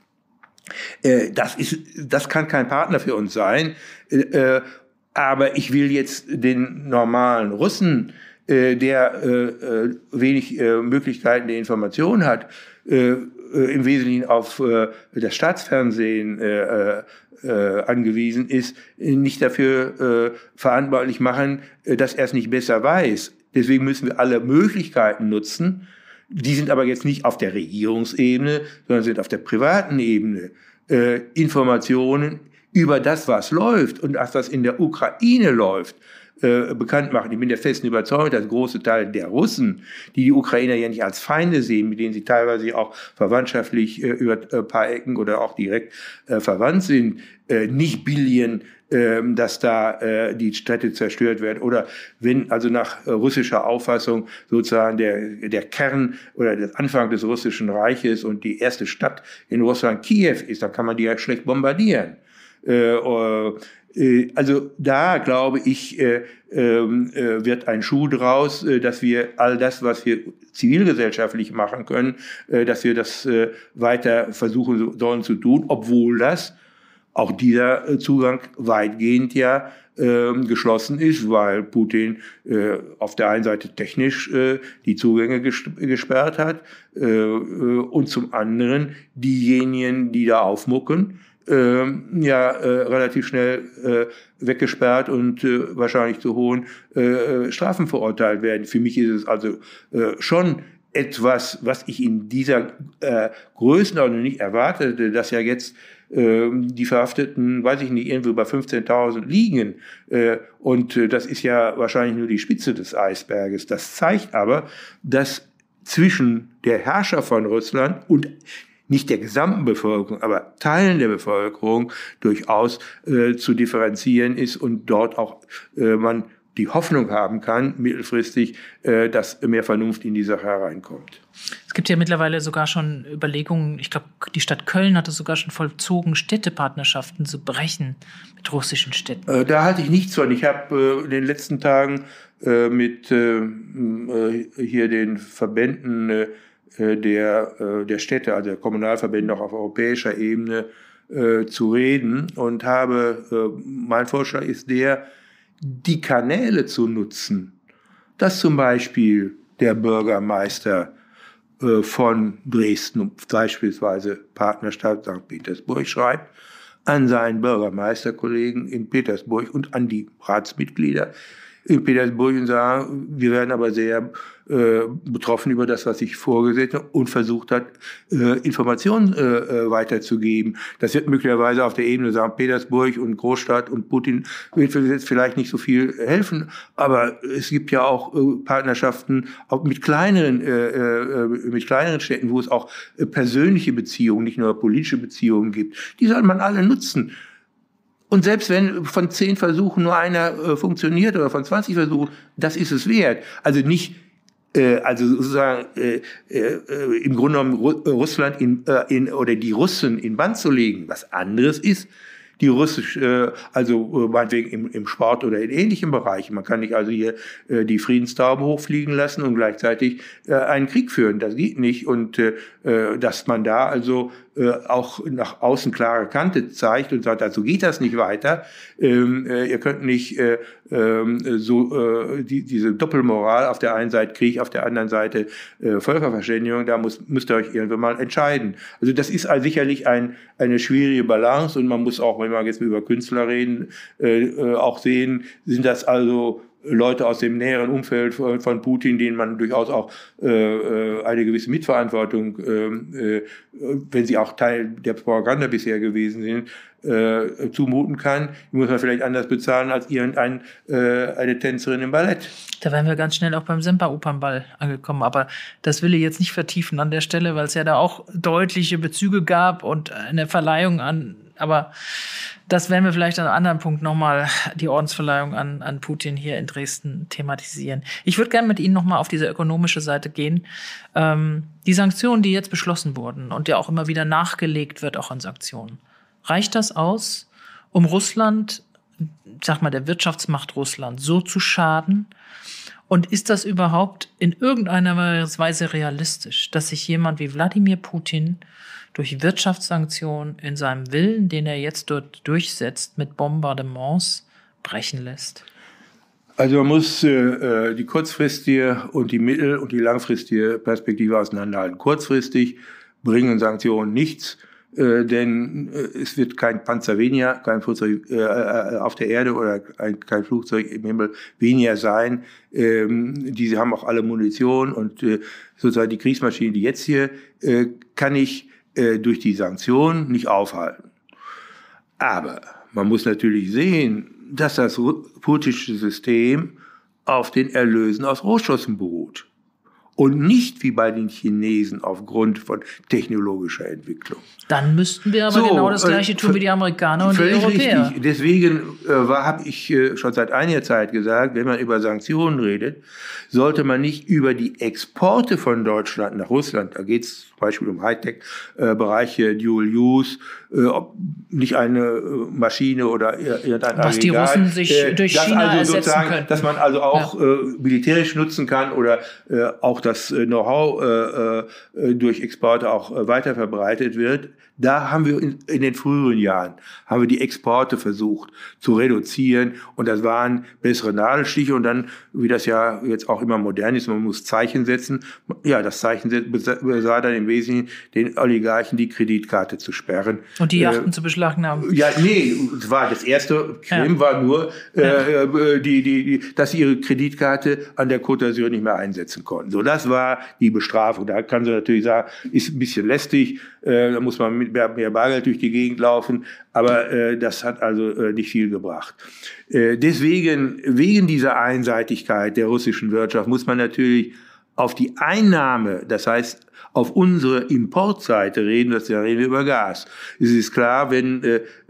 S3: Das kann kein Partner für uns sein. Aber ich will jetzt den normalen Russen, der wenig Möglichkeiten der Information hat, im Wesentlichen auf das Staatsfernsehen angewiesen ist, nicht dafür verantwortlich machen, dass er es nicht besser weiß. Deswegen müssen wir alle Möglichkeiten nutzen. Die sind aber jetzt nicht auf der Regierungsebene, sondern sind auf der privaten Ebene. Informationen über das, was läuft und das, was in der Ukraine läuft, bekannt machen. Ich bin der festen Überzeugung, dass große Teile der Russen, die Ukrainer ja nicht als Feinde sehen, mit denen sie teilweise auch verwandtschaftlich über ein paar Ecken oder auch direkt verwandt sind, nicht billigen, dass da die Städte zerstört werden. Oder wenn also nach russischer Auffassung sozusagen der Kern oder der Anfang des Russischen Reiches und die erste Stadt in Russland Kiew ist, dann kann man die ja schlecht bombardieren. Also da, glaube ich, wird ein Schuh draus, dass wir all das, was wir zivilgesellschaftlich machen können, dass wir das weiter versuchen sollen zu tun, obwohl das auch dieser Zugang weitgehend ja geschlossen ist, weil Putin auf der einen Seite technisch die Zugänge gesperrt hat und zum anderen diejenigen, die da aufmucken, relativ schnell weggesperrt und wahrscheinlich zu hohen Strafen verurteilt werden. Für mich ist es also schon etwas, was ich in dieser Größenordnung nicht erwartete, dass ja jetzt die Verhafteten, weiß ich nicht, irgendwo bei 15.000 liegen. Und das ist ja wahrscheinlich nur die Spitze des Eisberges. Das zeigt aber, dass zwischen der Herrscher von Russland und nicht der gesamten Bevölkerung, aber Teilen der Bevölkerung durchaus zu differenzieren ist und dort auch man die Hoffnung haben kann, mittelfristig, dass mehr Vernunft in die Sache hereinkommt.
S2: Es gibt ja mittlerweile sogar schon Überlegungen, ich glaube, die Stadt Köln hat es sogar schon vollzogen, Städtepartnerschaften zu brechen mit russischen Städten.
S3: Da halte ich nichts von. Ich habe in den letzten Tagen mit hier den Verbänden der Städte, also der Kommunalverbände auch auf europäischer Ebene zu reden und habe, mein Vorschlag ist der, die Kanäle zu nutzen, dass zum Beispiel der Bürgermeister von Dresden, beispielsweise Partnerstadt St. Petersburg, schreibt an seinen Bürgermeisterkollegen in Petersburg und an die Ratsmitglieder in Petersburg und sagen, wir werden aber sehr betroffen über das, was sich vorgesetzt hat und versucht hat, Informationen weiterzugeben. Das wird möglicherweise auf der Ebene St. Petersburg und Großstadt und Putin wird jetzt vielleicht nicht so viel helfen, aber es gibt ja auch Partnerschaften auch mit kleineren Städten, wo es auch persönliche Beziehungen, nicht nur politische Beziehungen gibt. Die soll man alle nutzen. Und selbst wenn von 10 Versuchen nur einer funktioniert oder von 20 Versuchen, das ist es wert. Also nicht, also sozusagen im Grunde genommen Russland oder die Russen in Band zu legen. Was anderes ist, die meinetwegen im Sport oder in ähnlichen Bereichen. Man kann nicht also hier die Friedenstaube hochfliegen lassen und gleichzeitig einen Krieg führen. Das geht nicht. Und dass man da also auch nach außen klare Kante zeigt und sagt, also geht das nicht weiter. Ihr könnt nicht diese Doppelmoral, auf der einen Seite Krieg, auf der anderen Seite Völkerverständigung, da müsst ihr euch irgendwann mal entscheiden. Also das ist also sicherlich eine schwierige Balance, und man muss auch, wenn wir jetzt über Künstler reden, auch sehen, sind das also Leute aus dem näheren Umfeld von Putin, denen man durchaus auch eine gewisse Mitverantwortung, wenn sie auch Teil der Propaganda bisher gewesen sind, zumuten kann. Die muss man vielleicht anders bezahlen als eine Tänzerin im Ballett.
S2: Da wären wir ganz schnell auch beim Semper-Opernball angekommen. Aber das will ich jetzt nicht vertiefen an der Stelle, weil es ja da auch deutliche Bezüge gab und eine Verleihung an. Aber das werden wir vielleicht an einem anderen Punkt nochmal, die Ordensverleihung an Putin hier in Dresden thematisieren. Ich würde gerne mit Ihnen nochmal auf diese ökonomische Seite gehen. Die Sanktionen, die jetzt beschlossen wurden und ja auch immer wieder nachgelegt wird, auch an Sanktionen. Reicht das aus, um Russland, sag mal, der Wirtschaftsmacht Russland so zu schaden? Und ist das überhaupt in irgendeiner Weise realistisch, dass sich jemand wie Wladimir Putin durch Wirtschaftssanktionen in seinem Willen, den er jetzt dort durchsetzt, mit Bombardements brechen lässt?
S3: Also man muss die kurzfristige und die mittel- und die langfristige Perspektive auseinanderhalten. Kurzfristig bringen Sanktionen nichts, denn es wird kein Panzer weniger, kein Flugzeug auf der Erde oder kein Flugzeug im Himmel weniger sein. Diese haben auch alle Munition, und sozusagen die Kriegsmaschine, die jetzt hier, kann ich durch die Sanktionen nicht aufhalten. Aber man muss natürlich sehen, dass das putinsche System auf den Erlösen aus Rohstoffen beruht. Und nicht wie bei den Chinesen aufgrund von technologischer Entwicklung.
S2: Dann müssten wir aber genau das Gleiche tun wie die Amerikaner und die Europäer.
S3: Richtig. Deswegen habe ich schon seit einiger Zeit gesagt, wenn man über Sanktionen redet, sollte man nicht über die Exporte von Deutschland nach Russland, da geht es zum Beispiel um Hightech-Bereiche, Dual Use, ob nicht eine Maschine oder irgendein
S2: was
S3: Aggregat,
S2: die Russen sich durch China
S3: also
S2: ersetzen können.
S3: Dass man also auch militärisch nutzen kann oder auch das Know-how durch Exporte auch weiter verbreitet wird. Da haben wir in den früheren Jahren die Exporte versucht zu reduzieren, und das waren bessere Nadelstiche, und dann, wie das ja jetzt auch immer modern ist, man muss Zeichen setzen. Ja, das Zeichen besah dann im Wesentlichen den Oligarchen die Kreditkarte zu sperren.
S2: Und die Yachten zu beschlagnahmen.
S3: Ja, nee, das erste Crime war nur, dass sie ihre Kreditkarte an der Côte d'Azur nicht mehr einsetzen konnten. So, das war die Bestrafung. Da kann sie natürlich sagen, ist ein bisschen lästig, da muss man mit mehr Bargeld durch die Gegend laufen, aber das hat also nicht viel gebracht. Deswegen, wegen dieser Einseitigkeit der russischen Wirtschaft, muss man natürlich auf die Einnahme, das heißt auf unsere Importseite reden, reden wir über Gas. Es ist klar, wenn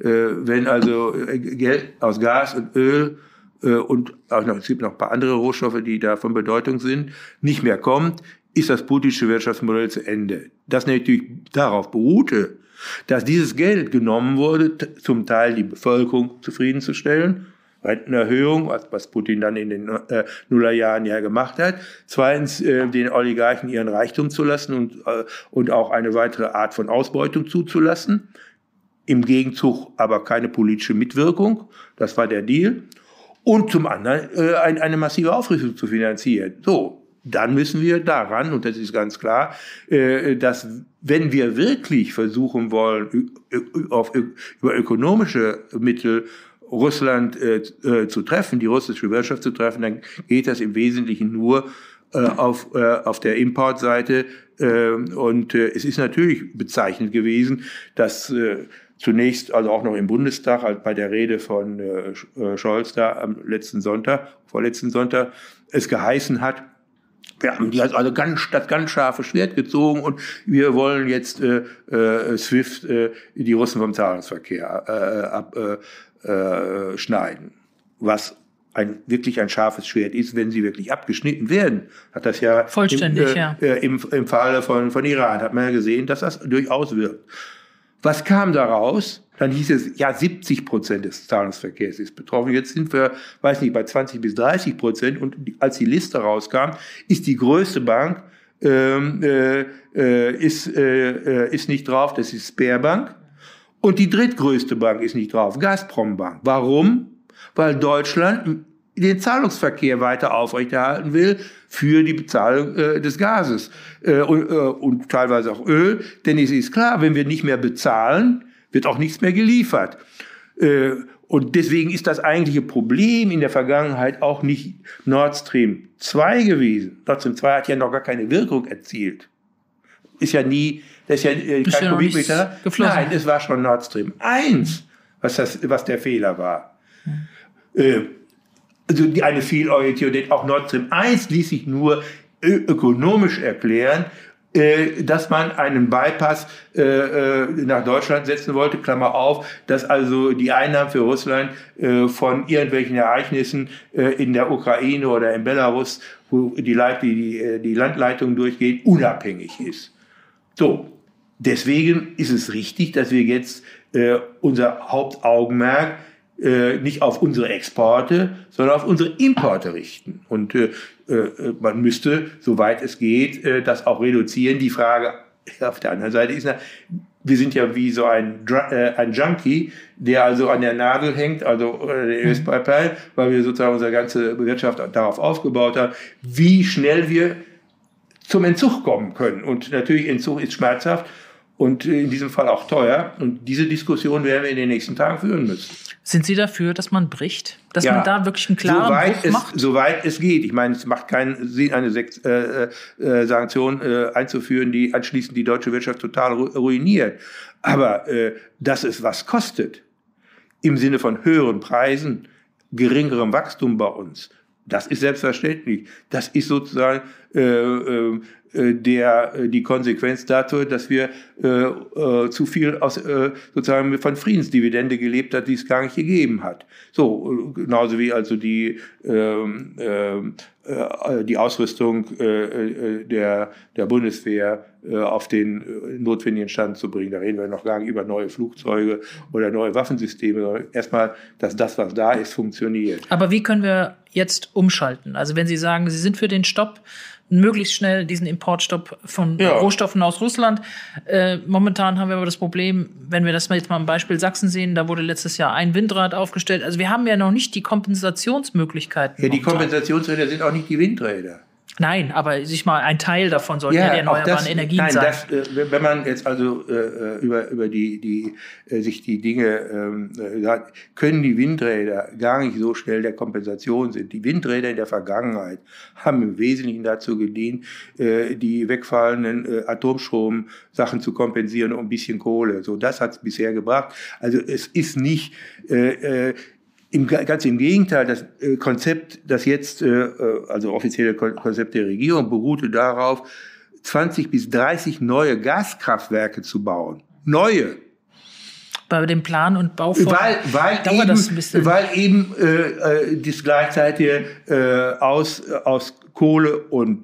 S3: also Geld aus Gas und Öl und auch noch, es gibt noch ein paar andere Rohstoffe, die da von Bedeutung sind, nicht mehr kommt, ist das putinsche Wirtschaftsmodell zu Ende. Das natürlich darauf beruhte, dass dieses Geld genommen wurde, zum Teil die Bevölkerung zufriedenzustellen, Rentenerhöhung, was Putin dann in den Nullerjahren ja gemacht hat. Zweitens, den Oligarchen ihren Reichtum zu lassen und auch eine weitere Art von Ausbeutung zuzulassen. Im Gegenzug aber keine politische Mitwirkung. Das war der Deal. Und zum anderen eine massive Aufrüstung zu finanzieren. So. Dann müssen wir daran, und das ist ganz klar, dass wenn wir wirklich versuchen wollen, über ökonomische Mittel Russland zu treffen, die russische Wirtschaft zu treffen, dann geht das im Wesentlichen nur auf der Importseite. Und es ist natürlich bezeichnend gewesen, dass zunächst, also auch noch im Bundestag, halt bei der Rede von Scholz da vorletzten Sonntag, es geheißen hat, Wir haben die also das ganz scharfe Schwert gezogen und wir wollen jetzt SWIFT die Russen vom Zahlungsverkehr abschneiden. Was wirklich ein scharfes Schwert ist, wenn sie wirklich abgeschnitten werden. Hat das ja
S2: vollständig,
S3: im Falle von Iran hat man ja gesehen, dass das durchaus wirkt. Was kam daraus? Dann hieß es, ja, 70% des Zahlungsverkehrs ist betroffen. Jetzt sind wir, bei 20-30%. Und als die Liste rauskam, ist die größte Bank ist nicht drauf, das ist Sberbank. Und die drittgrößte Bank ist nicht drauf, Gazprombank. Warum? Weil Deutschland den Zahlungsverkehr weiter aufrechterhalten will für die Bezahlung des Gases und teilweise auch Öl. Denn es ist klar, wenn wir nicht mehr bezahlen, wird auch nichts mehr geliefert. Und deswegen ist das eigentliche Problem in der Vergangenheit auch nicht Nord Stream 2 gewesen. Nord Stream 2 hat ja noch gar keine Wirkung erzielt. Ist ja nie, das ist ja kein Kubikmeter. Nein, es war schon Nord Stream 1, was der Fehler war. Also eine Fehlorientierung, denn auch Nord Stream 1 ließ sich nur ökonomisch erklären, dass man einen Bypass nach Deutschland setzen wollte, Klammer auf, dass also die Einnahmen für Russland von irgendwelchen Ereignissen in der Ukraine oder in Belarus, wo die Landleitung durchgeht, unabhängig ist. So, deswegen ist es richtig, dass wir jetzt unser Hauptaugenmerk nicht auf unsere Exporte, sondern auf unsere Importe richten. Und man müsste, soweit es geht, das auch reduzieren. Die Frage auf der anderen Seite ist, wir sind ja wie so ein Junkie, der also an der Nadel hängt, also der US-Pipeline, weil wir sozusagen unsere ganze Wirtschaft darauf aufgebaut haben, wie schnell wir zum Entzug kommen können. Und natürlich, Entzug ist schmerzhaft und in diesem Fall auch teuer. Und diese Diskussion werden wir in den nächsten Tagen führen müssen.
S2: Sind Sie dafür, dass man bricht? Dass man da wirklich einen klaren Bruch macht?
S3: Soweit es geht. Ich meine, es macht keinen Sinn, eine Sanktion einzuführen, die anschließend die deutsche Wirtschaft total ruiniert. Aber dass es was kostet, im Sinne von höheren Preisen, geringerem Wachstum bei uns, das ist selbstverständlich. Das ist sozusagen die Konsequenz dazu, dass wir zu viel sozusagen von Friedensdividende gelebt hat, die es gar nicht gegeben hat. So, genauso wie also die Ausrüstung der Bundeswehr auf den notwendigen Stand zu bringen. Da reden wir noch gar nicht über neue Flugzeuge oder neue Waffensysteme, sondern erstmal, dass das, was da ist, funktioniert.
S2: Aber wie können wir jetzt umschalten? Also wenn Sie sagen, Sie sind für den Stopp, möglichst schnell diesen Importstopp von Rohstoffen aus Russland. Momentan haben wir aber das Problem, wenn wir das jetzt mal am Beispiel Sachsen sehen, da wurde letztes Jahr ein Windrad aufgestellt. Also wir haben ja noch nicht die Kompensationsmöglichkeiten.
S3: Ja, die Kompensationsräder sind auch nicht die Windräder.
S2: Nein, aber sich mal ein Teil davon sollten ja die erneuerbaren Energien sein.
S3: Wenn man jetzt also über sich die Dinge sagt, können die Windräder gar nicht so schnell der Kompensation sind. Die Windräder in der Vergangenheit haben im Wesentlichen dazu gedient, die wegfallenden Atomstromsachen zu kompensieren und ein bisschen Kohle. So, das hat es bisher gebracht. Also es ist nicht ganz im Gegenteil, das Konzept, das jetzt, also offizielle Konzept der Regierung, beruhte darauf, 20 bis 30 neue Gaskraftwerke zu bauen. Neue.
S2: Bei dem Plan und Bau dauert das ein bisschen.
S3: Weil eben das gleichzeitige aus Kohle und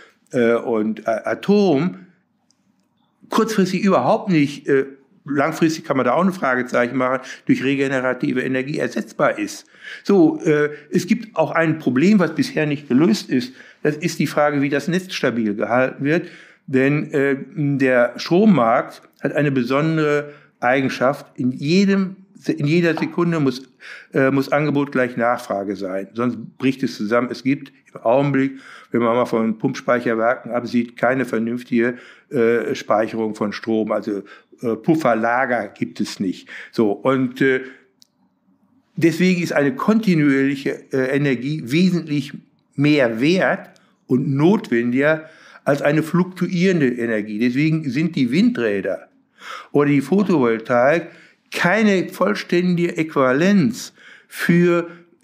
S3: Atom kurzfristig überhaupt nicht langfristig kann man da auch ein Fragezeichen machen, durch regenerative Energie ersetzbar ist. So, es gibt auch ein Problem, was bisher nicht gelöst ist. Das ist die Frage, wie das Netz stabil gehalten wird. Denn der Strommarkt hat eine besondere Eigenschaft. In jeder Sekunde muss Angebot gleich Nachfrage sein. Sonst bricht es zusammen. Es gibt im Augenblick, wenn man mal von Pumpspeicherwerken absieht, keine vernünftige Speicherung von Strom. Also Pufferlager gibt es nicht. So, und deswegen ist eine kontinuierliche Energie wesentlich mehr wert und notwendiger als eine fluktuierende Energie. Deswegen sind die Windräder oder die Photovoltaik keine vollständige Äquivalenz für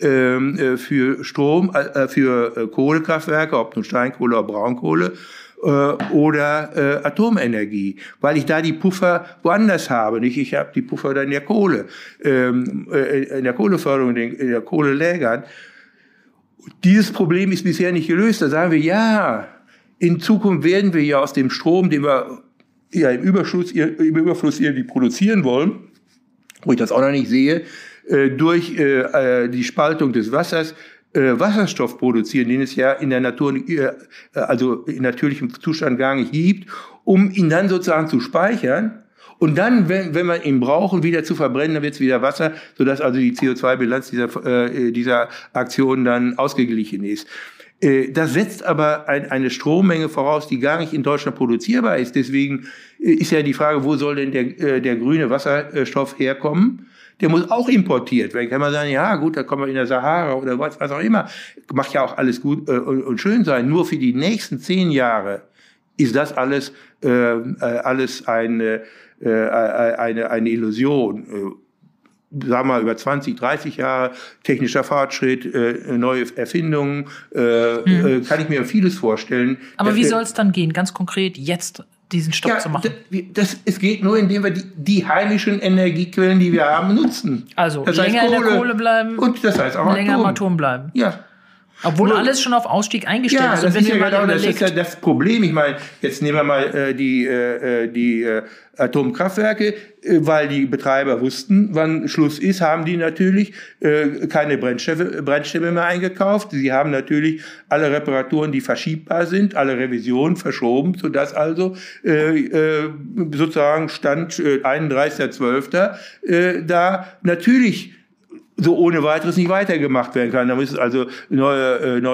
S3: für Strom, für Kohlekraftwerke, ob nun Steinkohle oder Braunkohle, oder Atomenergie, weil ich da die Puffer woanders habe. Nicht, ich habe die Puffer dann in der Kohle, in der Kohleförderung, in der Kohlelägern. Dieses Problem ist bisher nicht gelöst. Da sagen wir, ja, in Zukunft werden wir ja aus dem Strom, den wir ja im Überfluss irgendwie produzieren wollen, wo ich das auch noch nicht sehe, durch die Spaltung des Wassers Wasserstoff produzieren, den es ja in der Natur, also in natürlichem Zustand gar nicht gibt, um ihn dann sozusagen zu speichern und dann, wenn wir ihn brauchen, wieder zu verbrennen, dann wird es wieder Wasser, sodass also die CO2-Bilanz dieser Aktion dann ausgeglichen ist. Das setzt aber eine Strommenge voraus, die gar nicht in Deutschland produzierbar ist. Deswegen ist ja die Frage, wo soll denn der grüne Wasserstoff herkommen? Der muss auch importiert werden. Kann man sagen, ja gut, da kommen wir in der Sahara oder was auch immer. Macht ja auch alles gut und schön sein. Nur für die nächsten 10 Jahre ist das alles eine Illusion. Sagen wir mal über 20, 30 Jahre technischer Fortschritt, neue Erfindungen, kann ich mir vieles vorstellen.
S2: Aber wie soll es dann gehen, ganz konkret jetzt diesen Stopp zu machen?
S3: Es geht nur, indem wir die heimischen Energiequellen, die wir haben, nutzen.
S2: Also das länger heißt in der Kohle bleiben
S3: und das heißt auch
S2: länger im Atom bleiben.
S3: Ja.
S2: Obwohl alles schon auf Ausstieg eingestellt ist.
S3: Das ist ja genau, das ist ja das Problem. Ich meine, jetzt nehmen wir mal die Atomkraftwerke, weil die Betreiber wussten, wann Schluss ist, haben die natürlich keine Brennstäbe mehr eingekauft. Sie haben natürlich alle Reparaturen, die verschiebbar sind, alle Revisionen verschoben, sodass also sozusagen Stand 31.12. Da natürlich so ohne weiteres nicht weitergemacht werden kann. Da müssen also neue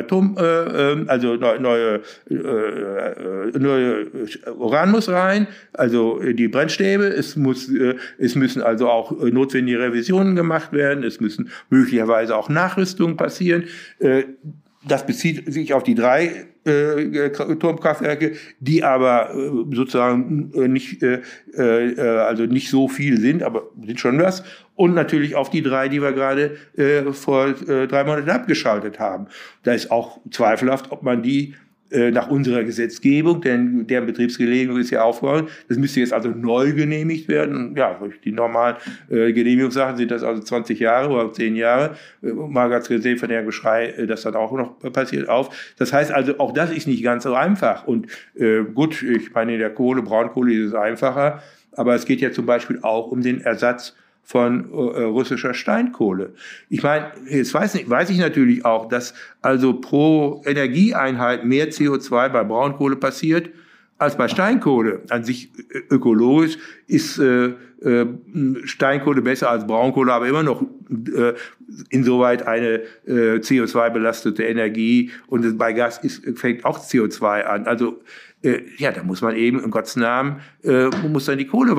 S3: Uran muss rein, also die Brennstäbe. Es müssen also auch notwendige Revisionen gemacht werden. Es müssen möglicherweise auch Nachrüstungen passieren. Das bezieht sich auf die 3 Atomkraftwerke, die aber sozusagen nicht so viel sind, aber sind schon was. Und natürlich auf die 3, die wir gerade vor 3 Monaten abgeschaltet haben. Da ist auch zweifelhaft, ob man die nach unserer Gesetzgebung, denn deren Betriebsgenehmigung ist ja aufgehört. Das müsste jetzt also neu genehmigt werden. Ja, die normalen Genehmigungssachen sind das also 20 Jahre oder 10 Jahre. Mal ganz gesehen von Herrn Geschrei, das dann auch noch passiert auf. Das heißt also, auch das ist nicht ganz so einfach. Und gut, ich meine, in der Braunkohle ist es einfacher. Aber es geht ja zum Beispiel auch um den Ersatz von russischer Steinkohle. Ich meine, jetzt weiß ich natürlich auch, dass also pro Energieeinheit mehr CO2 bei Braunkohle passiert als bei Steinkohle. An sich ökologisch ist Steinkohle besser als Braunkohle, aber immer noch insoweit eine CO2-belastete Energie. Und bei Gas fängt auch CO2 an. Also da muss man eben, in Gottes Namen, muss dann die Kohle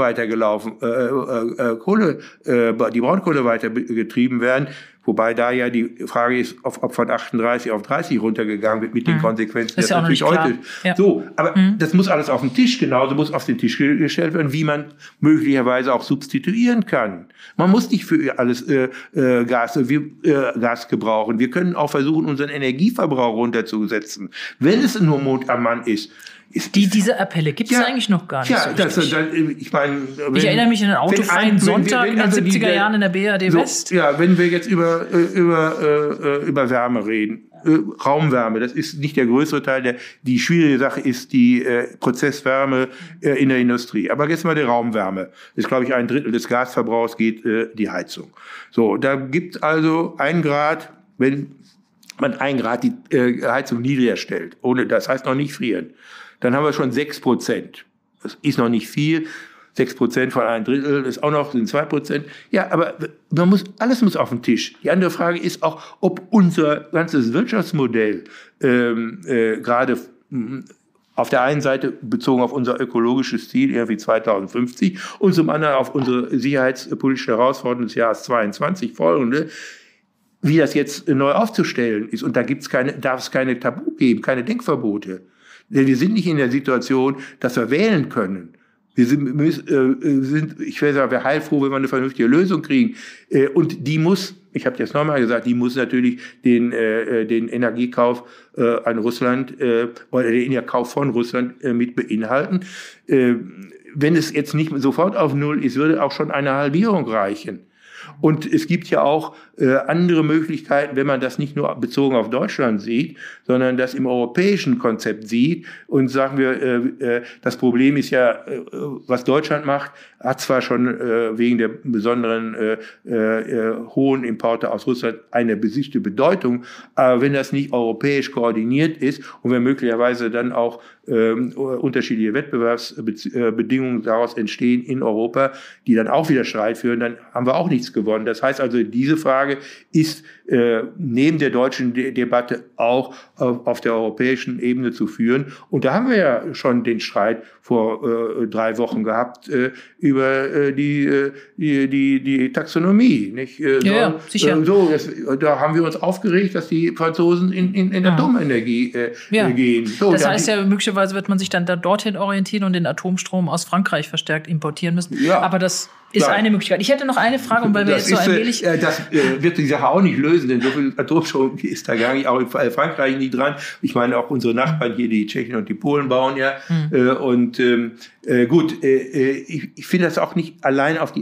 S3: die Braunkohle weiter getrieben werden. Wobei da ja die Frage ist, ob von 38 auf 30 runtergegangen wird mit den Konsequenzen.
S2: Ist ja auch natürlich heute.
S3: Ja. So, aber das muss alles auf den Tisch, genauso muss auf den Tisch gestellt werden, wie man möglicherweise auch substituieren kann. Man muss nicht für alles Gas gebrauchen. Wir können auch versuchen, unseren Energieverbrauch runterzusetzen. Wenn es nur Not am Mann ist.
S2: Diese Appelle gibt es eigentlich noch gar nicht so richtig.
S3: Ich meine,
S2: ich erinnere mich an einen autofreien Sonntag in den 70er Jahren in der BRD West.
S3: Ja, wenn wir jetzt über Wärme reden, Raumwärme, das ist nicht der größere Teil. Die schwierige Sache ist die Prozesswärme in der Industrie. Aber jetzt mal die Raumwärme. Das ist, glaube ich, 1/3 des Gasverbrauchs geht die Heizung. So, da gibt also 1 Grad, wenn man 1 Grad die Heizung niedriger stellt, das heißt noch nicht frieren, dann haben wir schon 6%. Das ist noch nicht viel. 6% von 1/3 ist auch noch, sind 2%. Ja, aber alles muss auf den Tisch. Die andere Frage ist auch, ob unser ganzes Wirtschaftsmodell gerade auf der einen Seite bezogen auf unser ökologisches Ziel, irgendwie 2050, und zum anderen auf unsere sicherheitspolitische Herausforderungen des Jahres 22 folgende, wie das jetzt neu aufzustellen ist. Und da darf es keine Tabu geben, keine Denkverbote. Denn wir sind nicht in der Situation, dass wir wählen können. ich wäre heilfroh, wenn wir eine vernünftige Lösung kriegen. Und die muss, ich habe jetzt nochmal gesagt, die muss natürlich den Energiekauf an Russland oder den Energiekauf von Russland mit beinhalten. Wenn es jetzt nicht sofort auf Null ist, würde auch schon eine Halbierung reichen. Und es gibt ja auch andere Möglichkeiten, wenn man das nicht nur bezogen auf Deutschland sieht, sondern das im europäischen Konzept sieht. Und sagen wir, das Problem ist ja, was Deutschland macht, hat zwar schon wegen der besonderen hohen Importe aus Russland eine besiegte Bedeutung, aber wenn das nicht europäisch koordiniert ist und wenn möglicherweise dann auch unterschiedliche Wettbewerbsbedingungen daraus entstehen in Europa, die dann auch wieder Streit führen, dann haben wir auch nichts gewonnen. Das heißt also, diese Frage ist neben der deutschen Debatte auch auf der europäischen Ebene zu führen. Und da haben wir ja schon den Streit vor 3 Wochen gehabt über die Taxonomie. Nicht?
S2: Ja, sicher.
S3: Da haben wir uns aufgeregt, dass die Franzosen in Atomenergie gehen. So,
S2: das heißt ja, möglicherweise wird man sich dann dorthin orientieren und den Atomstrom aus Frankreich verstärkt importieren müssen. Ja. Aber das ist eine Möglichkeit. Ich hätte noch eine Frage, weil wir jetzt so allmählich...
S3: Das wird die Sache auch nicht lösen, denn so viel Atomstrom ist da gar nicht, auch in Frankreich nicht dran. Ich meine, auch unsere Nachbarn hier, die Tschechen und die Polen bauen ja. Ich finde das auch nicht allein auf die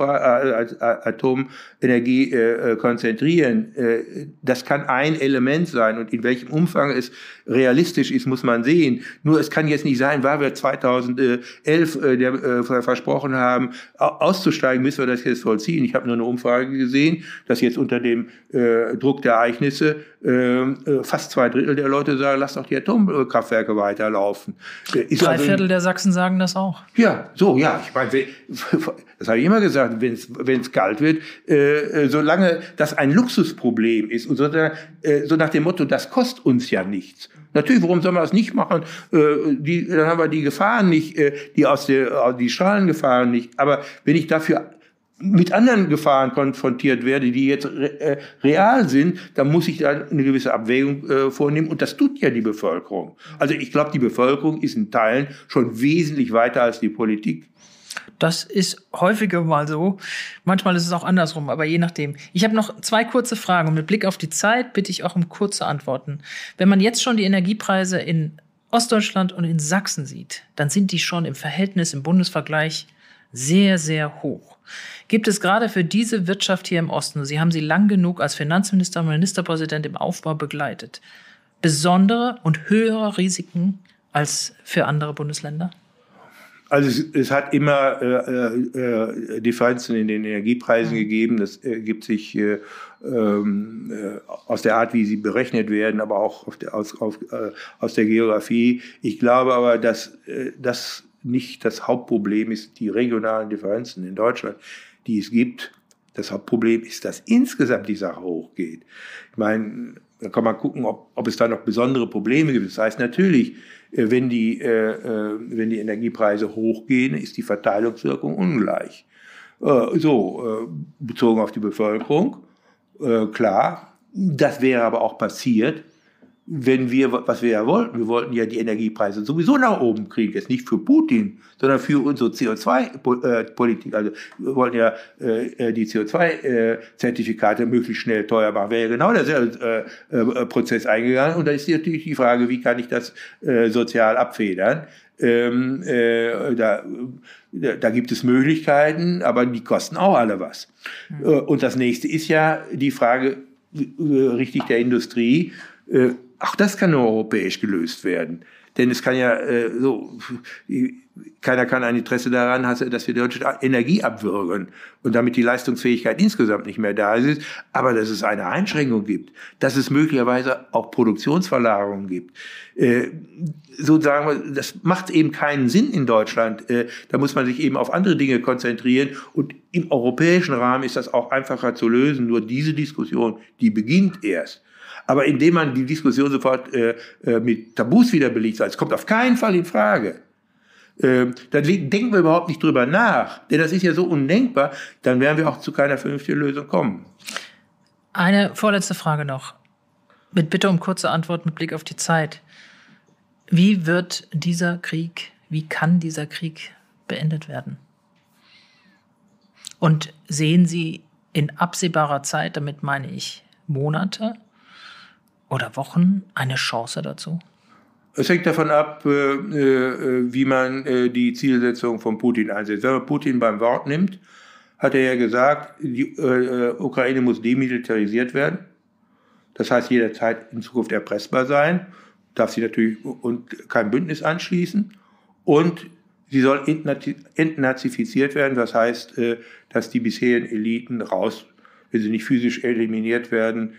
S3: Atomenergie konzentrieren. Das kann ein Element sein und in welchem Umfang es realistisch ist, muss man sehen. Nur es kann jetzt nicht sein, weil wir 2011 versprochen haben, auszusteigen, müssen wir das jetzt vollziehen. Ich habe nur eine Umfrage gesehen, dass jetzt unter dem Druck der Ereignisse fast 2/3 der Leute sagen, lass doch die Atomkraftwerke weiterlaufen.
S2: 3/4 der Sachsen sagen das auch.
S3: Ja, so, ja. Ich meine, das habe ich immer gesagt, wenn es kalt wird, solange das ein Luxusproblem ist und so nach dem Motto, das kostet uns ja nichts. Natürlich, warum soll man das nicht machen? Dann haben wir die Gefahren nicht, die Strahlengefahren nicht. Aber wenn ich dafür mit anderen Gefahren konfrontiert werde, die jetzt real sind, dann muss ich da eine gewisse Abwägung vornehmen. Und das tut ja die Bevölkerung. Also ich glaube, die Bevölkerung ist in Teilen schon wesentlich weiter als die Politik.
S2: Das ist häufiger mal so. Manchmal ist es auch andersrum, aber je nachdem. Ich habe noch 2 kurze Fragen. Und mit Blick auf die Zeit bitte ich auch um kurze Antworten. Wenn man jetzt schon die Energiepreise in Ostdeutschland und in Sachsen sieht, dann sind die schon im Verhältnis, im Bundesvergleich sehr, sehr hoch. Gibt es gerade für diese Wirtschaft hier im Osten, Sie haben sie lang genug als Finanzminister und Ministerpräsident im Aufbau begleitet, besondere und höhere Risiken als für andere Bundesländer?
S3: Also es hat immer Differenzen in den Energiepreisen gegeben. Das ergibt sich aus der Art, wie sie berechnet werden, aber auch aus der Geografie. Ich glaube aber, dass das nicht das Hauptproblem ist, die regionalen Differenzen in Deutschland, die es gibt. Das Hauptproblem ist, dass insgesamt die Sache hochgeht. Ich meine, da kann man gucken, ob es da noch besondere Probleme gibt. Das heißt natürlich, wenn die Energiepreise hochgehen, ist die Verteilungswirkung ungleich. Bezogen auf die Bevölkerung, klar. Das wäre aber auch passiert, wenn was wir ja wollten. Wir wollten ja die Energiepreise sowieso nach oben kriegen. Jetzt nicht für Putin, sondern für unsere CO2-Politik. Also wir wollten ja die CO2-Zertifikate möglichst schnell teuer machen. Wäre ja genau derselbe Prozess eingegangen. Und da ist natürlich die Frage, wie kann ich das sozial abfedern? Da gibt es Möglichkeiten, aber die kosten auch alle was. Und das nächste ist ja die Frage, richtig, der Industrie. Auch das kann nur europäisch gelöst werden. Denn es kann ja keiner kann ein Interesse daran haben, dass wir deutsche Energie abwürgen und damit die Leistungsfähigkeit insgesamt nicht mehr da ist. Aber dass es eine Einschränkung gibt, dass es möglicherweise auch Produktionsverlagerungen gibt. Sozusagen, das macht eben keinen Sinn in Deutschland. Da muss man sich eben auf andere Dinge konzentrieren. Und im europäischen Rahmen ist das auch einfacher zu lösen. Nur diese Diskussion, die beginnt erst. Aber indem man die Diskussion sofort mit Tabus wieder belegt, es kommt auf keinen Fall in Frage, dann denken wir überhaupt nicht drüber nach. Denn das ist ja so undenkbar, dann werden wir auch zu keiner vernünftigen Lösung kommen.
S2: Eine vorletzte Frage noch. Mit Bitte um kurze Antwort mit Blick auf die Zeit. Wie kann dieser Krieg beendet werden? Und sehen Sie in absehbarer Zeit, damit meine ich Monate oder Wochen, eine Chance dazu?
S3: Es hängt davon ab, wie man die Zielsetzung von Putin einsetzt. Wenn man Putin beim Wort nimmt, hat er ja gesagt, die Ukraine muss demilitarisiert werden. Das heißt, jederzeit in Zukunft erpressbar sein, darf sie natürlich kein Bündnis anschließen und sie soll entnazifiziert werden. Das heißt, dass die bisherigen Eliten wenn sie nicht physisch eliminiert werden,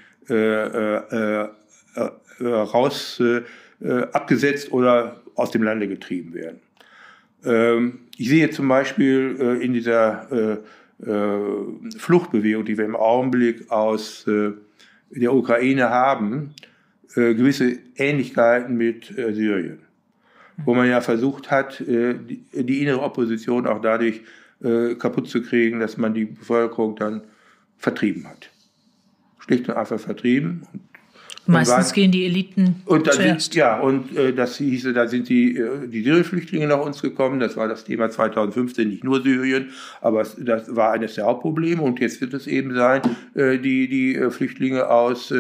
S3: abgesetzt oder aus dem Lande getrieben werden. Ich sehe zum Beispiel in dieser Fluchtbewegung, die wir im Augenblick aus der Ukraine haben, gewisse Ähnlichkeiten mit Syrien, wo man ja versucht hat, die innere Opposition auch dadurch kaputt zu kriegen, dass man die Bevölkerung dann vertrieben hat. Schlicht und einfach vertrieben.
S2: Meistens gehen die Eliten zuerst.
S3: Das hieße, da sind die Syrien-Flüchtlinge nach uns gekommen. Das war das Thema 2015, nicht nur Syrien, aber das war eines der Hauptprobleme. Und jetzt wird es eben sein, die Flüchtlinge aus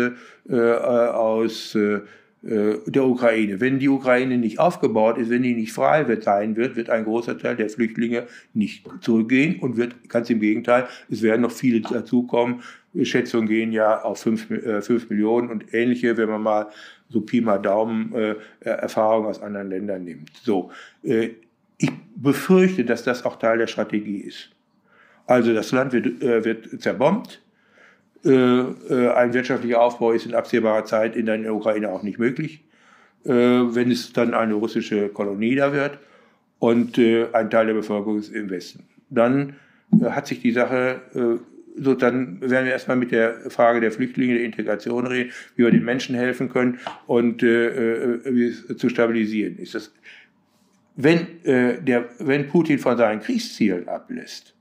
S3: der Ukraine. Wenn die Ukraine nicht aufgebaut ist, wenn die nicht frei sein wird ein großer Teil der Flüchtlinge nicht zurückgehen und wird ganz im Gegenteil, es werden noch viele dazukommen. Schätzungen gehen ja auf 5 Millionen und ähnliche, wenn man mal so Pi mal Daumen Erfahrungen aus anderen Ländern nimmt. So, ich befürchte, dass das auch Teil der Strategie ist. Also das Land wird zerbombt. Ein wirtschaftlicher Aufbau ist in absehbarer Zeit in der Ukraine auch nicht möglich, wenn es dann eine russische Kolonie da wird und ein Teil der Bevölkerung ist im Westen. Dann hat sich die Sache, dann werden wir erstmal mit der Frage der Flüchtlinge, der Integration reden, wie wir den Menschen helfen können und wie es zu stabilisieren ist. Wenn Putin von seinen Kriegszielen ablässt,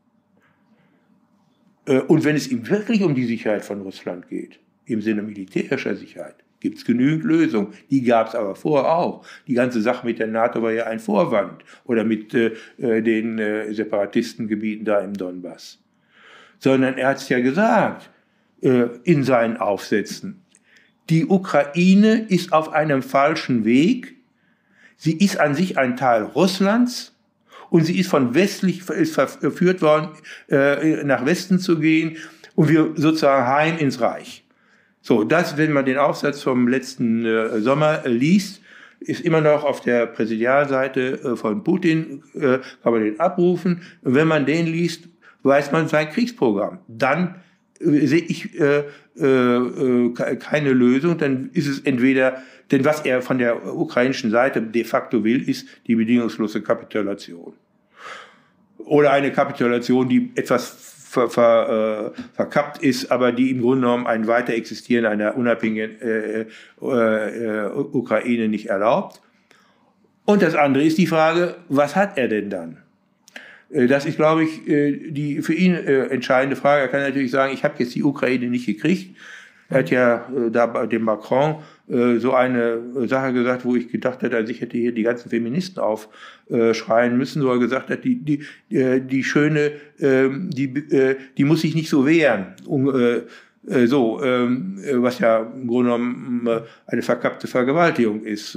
S3: und wenn es ihm wirklich um die Sicherheit von Russland geht, im Sinne militärischer Sicherheit, gibt es genügend Lösungen. Die gab es aber vorher auch. Die ganze Sache mit der NATO war ja ein Vorwand. Oder mit den Separatistengebieten da im Donbass. Sondern er hat es ja gesagt in seinen Aufsätzen. Die Ukraine ist auf einem falschen Weg. Sie ist an sich ein Teil Russlands. Und sie ist verführt worden, nach Westen zu gehen und wir sozusagen heim ins Reich. So, das, wenn man den Aufsatz vom letzten Sommer liest, ist immer noch auf der Präsidialseite von Putin, kann man den abrufen. Und wenn man den liest, weiß man sein Kriegsprogramm. Dann sehe ich keine Lösung, dann ist es entweder, denn was er von der ukrainischen Seite de facto will, ist die bedingungslose Kapitulation. Oder eine Kapitulation, die etwas verkappt ist, aber die im Grunde genommen ein weiter Existieren einer unabhängigen Ukraine nicht erlaubt. Und das andere ist die Frage, was hat er denn dann? Das ist, glaube ich, die für ihn entscheidende Frage. Er kann natürlich sagen, ich habe jetzt die Ukraine nicht gekriegt. Er hat ja da bei dem Macron so eine Sache gesagt, wo ich gedacht hätte, also ich hätte hier die ganzen Feministen aufschreien müssen, wo er gesagt hat, die Schöne, die muss sich nicht so wehren. Was ja im Grunde genommen eine verkappte Vergewaltigung ist.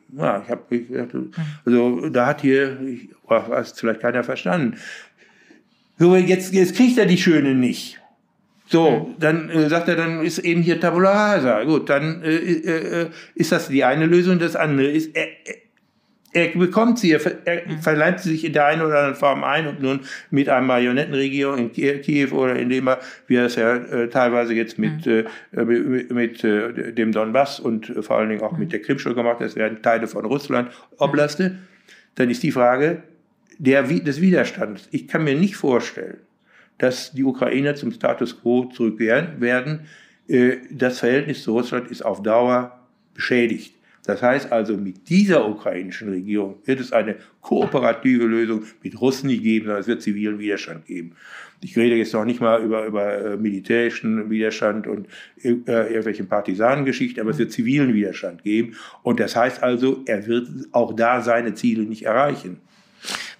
S3: Da hat hast vielleicht keiner verstanden. So, jetzt kriegt er die Schöne nicht. So, dann sagt er, dann ist eben hier Tabula Rasa. Gut, dann ist das die eine Lösung. Das andere ist, er bekommt sie, er verleibt sie sich in der einen oder anderen Form ein und nun mit einer Marionettenregierung in Kiew oder indem er, wie er es ja teilweise jetzt mit dem Donbass und vor allen Dingen auch mit der Krim schon gemacht hat, das werden Teile von Russland Oblaste, dann ist die Frage des Widerstands. Ich kann mir nicht vorstellen, dass die Ukrainer zum Status quo zurückkehren werden. Das Verhältnis zu Russland ist auf Dauer beschädigt. Das heißt also, mit dieser ukrainischen Regierung wird es eine kooperative Lösung mit Russen nicht geben, sondern es wird zivilen Widerstand geben. Ich rede jetzt noch nicht mal über militärischen Widerstand und irgendwelche Partisanengeschichten, aber es wird zivilen Widerstand geben. Und das heißt also, er wird auch da seine Ziele nicht erreichen.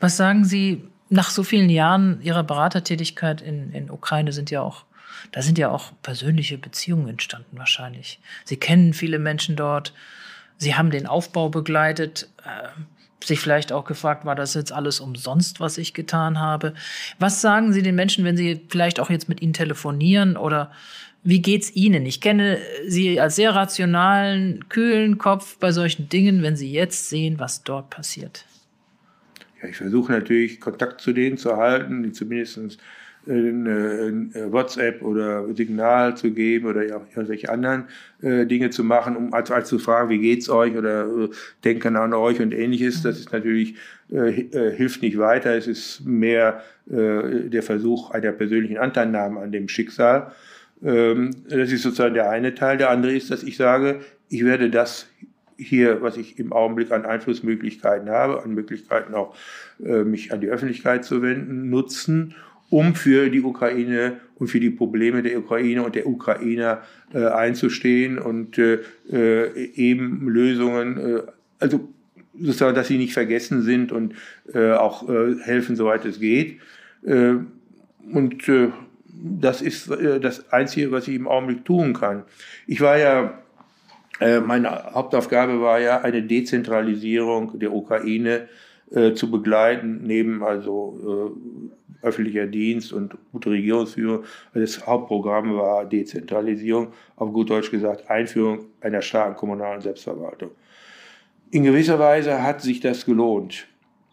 S2: Was sagen Sie nach so vielen Jahren Ihrer Beratertätigkeit in Ukraine da sind ja auch persönliche Beziehungen entstanden wahrscheinlich. Sie kennen viele Menschen dort. Sie haben den Aufbau begleitet, sich vielleicht auch gefragt, war das jetzt alles umsonst, was ich getan habe? Was sagen Sie den Menschen, wenn Sie vielleicht auch jetzt mit ihnen telefonieren oder wie geht's Ihnen? Ich kenne Sie als sehr rationalen, kühlen Kopf bei solchen Dingen, wenn Sie jetzt sehen, was dort passiert.
S3: Ja, ich versuche natürlich Kontakt zu denen zu halten, zumindest ein WhatsApp oder Signal zu geben oder auch irgendwelche anderen Dinge zu machen, um als zu fragen, wie geht's euch oder denken an euch und Ähnliches. Das ist natürlich, hilft nicht weiter. Es ist mehr der Versuch einer persönlichen Anteilnahme an dem Schicksal. Das ist sozusagen der eine Teil. Der andere ist, dass ich sage, ich werde das hier, was ich im Augenblick an Einflussmöglichkeiten habe, an Möglichkeiten auch mich an die Öffentlichkeit zu wenden, nutzen, um für die Ukraine und für die Probleme der Ukraine und der Ukrainer einzustehen und eben Lösungen, also sozusagen, dass sie nicht vergessen sind und auch helfen, soweit es geht. Das ist das Einzige, was ich im Augenblick tun kann. Meine Hauptaufgabe war ja, eine Dezentralisierung der Ukraine zu begleiten, neben öffentlicher Dienst und gute Regierungsführung. Das Hauptprogramm war Dezentralisierung, auf gut Deutsch gesagt Einführung einer starken kommunalen Selbstverwaltung. In gewisser Weise hat sich das gelohnt.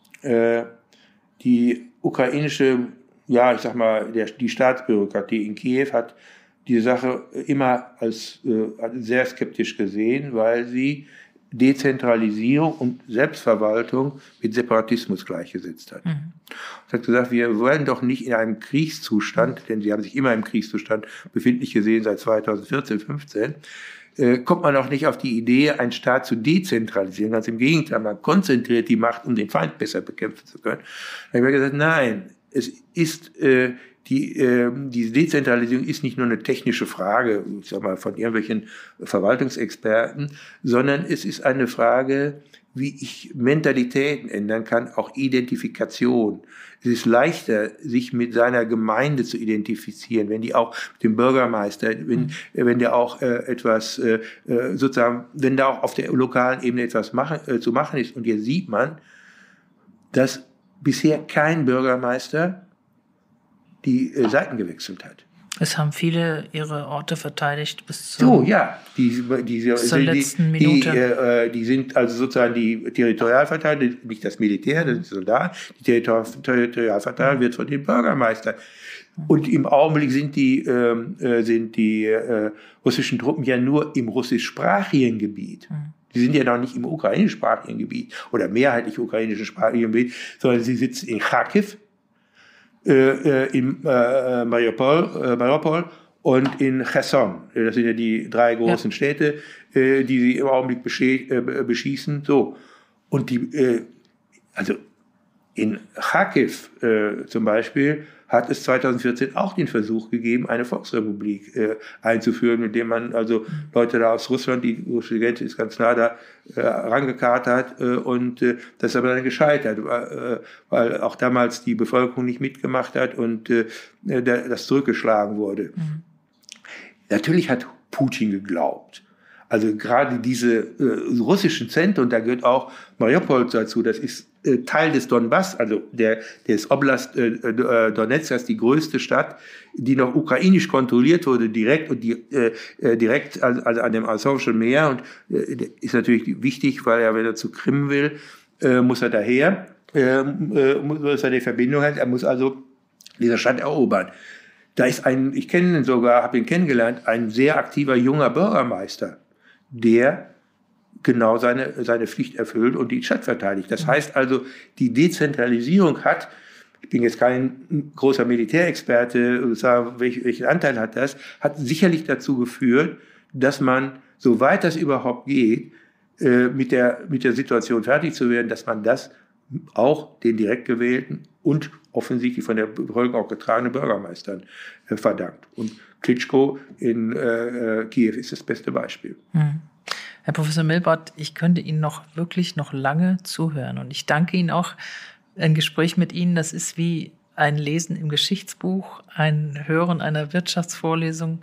S3: Die ukrainische, die Staatsbürokratie in Kiew hat die Sache immer als sehr skeptisch gesehen, weil sie Dezentralisierung und Selbstverwaltung mit Separatismus gleichgesetzt hat. Mhm. Sie hat gesagt, wir wollen doch nicht in einem Kriegszustand, denn sie haben sich immer im Kriegszustand befindlich gesehen seit 2014, 15, kommt man auch nicht auf die Idee, einen Staat zu dezentralisieren. Ganz im Gegenteil, man konzentriert die Macht, um den Feind besser bekämpfen zu können. Da habe ich gesagt, nein, es ist diese Dezentralisierung ist nicht nur eine technische Frage, ich sag mal, von irgendwelchen Verwaltungsexperten, sondern es ist eine Frage, wie ich Mentalitäten ändern kann, auch Identifikation. Es ist leichter, sich mit seiner Gemeinde zu identifizieren, wenn die auch mit dem Bürgermeister, wenn der auch wenn da auch auf der lokalen Ebene etwas zu machen ist. Und jetzt sieht man, dass bisher kein Bürgermeister die Seiten gewechselt hat.
S2: Es haben viele ihre Orte verteidigt bis zur
S3: letzten Minute. Die sind also sozusagen die Territorialverteidiger, nicht das Militär, das ist Soldat. Die Territorialverteidigung wird von den Bürgermeistern. Und im Augenblick sind die russischen Truppen ja nur im russischsprachigen Gebiet. Die sind ja noch nicht im ukrainischsprachigen Gebiet oder mehrheitlich ukrainischsprachigen Gebiet, sondern sie sitzen in Kharkiv, in Mariupol und in Cherson. Das sind ja die drei großen Städte, die sie im Augenblick beschießen. So. Und also in Kharkiv zum Beispiel hat es 2014 auch den Versuch gegeben, eine Volksrepublik einzuführen, mit dem man also Leute da aus Russland, die russische Grenze ist ganz nah da, rangekarrt hat und das ist aber dann gescheitert, weil auch damals die Bevölkerung nicht mitgemacht hat und das zurückgeschlagen wurde. Mhm. Natürlich hat Putin geglaubt. Also gerade diese russischen Zentren, da gehört auch Mariupol dazu, das ist Teil des Donbass, also des Oblast Donetsk, das ist die größte Stadt, die noch ukrainisch kontrolliert wurde, direkt an dem Asowschen Meer und ist natürlich wichtig, weil er, wenn er zu Krim will, muss er daher, muss er die Verbindung haben, er muss also diese Stadt erobern. Da ist ich kenne ihn sogar, habe ihn kennengelernt, ein sehr aktiver junger Bürgermeister, der genau seine Pflicht erfüllt und die Stadt verteidigt. Das heißt also, die Dezentralisierung hat, ich bin jetzt kein großer Militärexperte, sagen, welchen Anteil hat das, hat sicherlich dazu geführt, dass man, soweit das überhaupt geht, mit der Situation fertig zu werden, dass man das auch den direkt gewählten und offensichtlich von der Bevölkerung auch getragenen Bürgermeistern verdankt. Und Klitschko in Kiew ist das beste Beispiel.
S2: Mhm. Herr Professor Milbart, ich könnte Ihnen wirklich noch lange zuhören. Und ich danke Ihnen auch Ein Gespräch mit Ihnen, das ist wie ein Lesen im Geschichtsbuch, ein Hören einer Wirtschaftsvorlesung.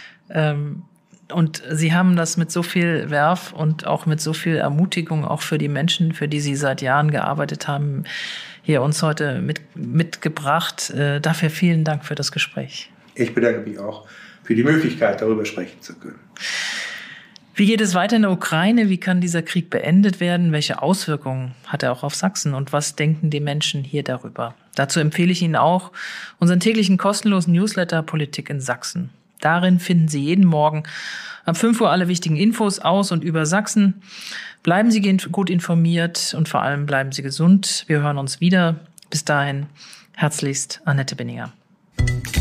S2: Und Sie haben das mit so viel Werf und auch mit so viel Ermutigung auch für die Menschen, für die Sie seit Jahren gearbeitet haben, hier uns heute mitgebracht. Dafür vielen Dank für das Gespräch.
S3: Ich bedanke mich auch für die Möglichkeit, darüber sprechen zu können.
S2: Wie geht es weiter in der Ukraine? Wie kann dieser Krieg beendet werden? Welche Auswirkungen hat er auch auf Sachsen? Und was denken die Menschen hier darüber? Dazu empfehle ich Ihnen auch unseren täglichen kostenlosen Newsletter Politik in Sachsen. Darin finden Sie jeden Morgen ab 5 Uhr alle wichtigen Infos aus und über Sachsen. Bleiben Sie gut informiert und vor allem bleiben Sie gesund. Wir hören uns wieder. Bis dahin, herzlichst, Annette Binninger.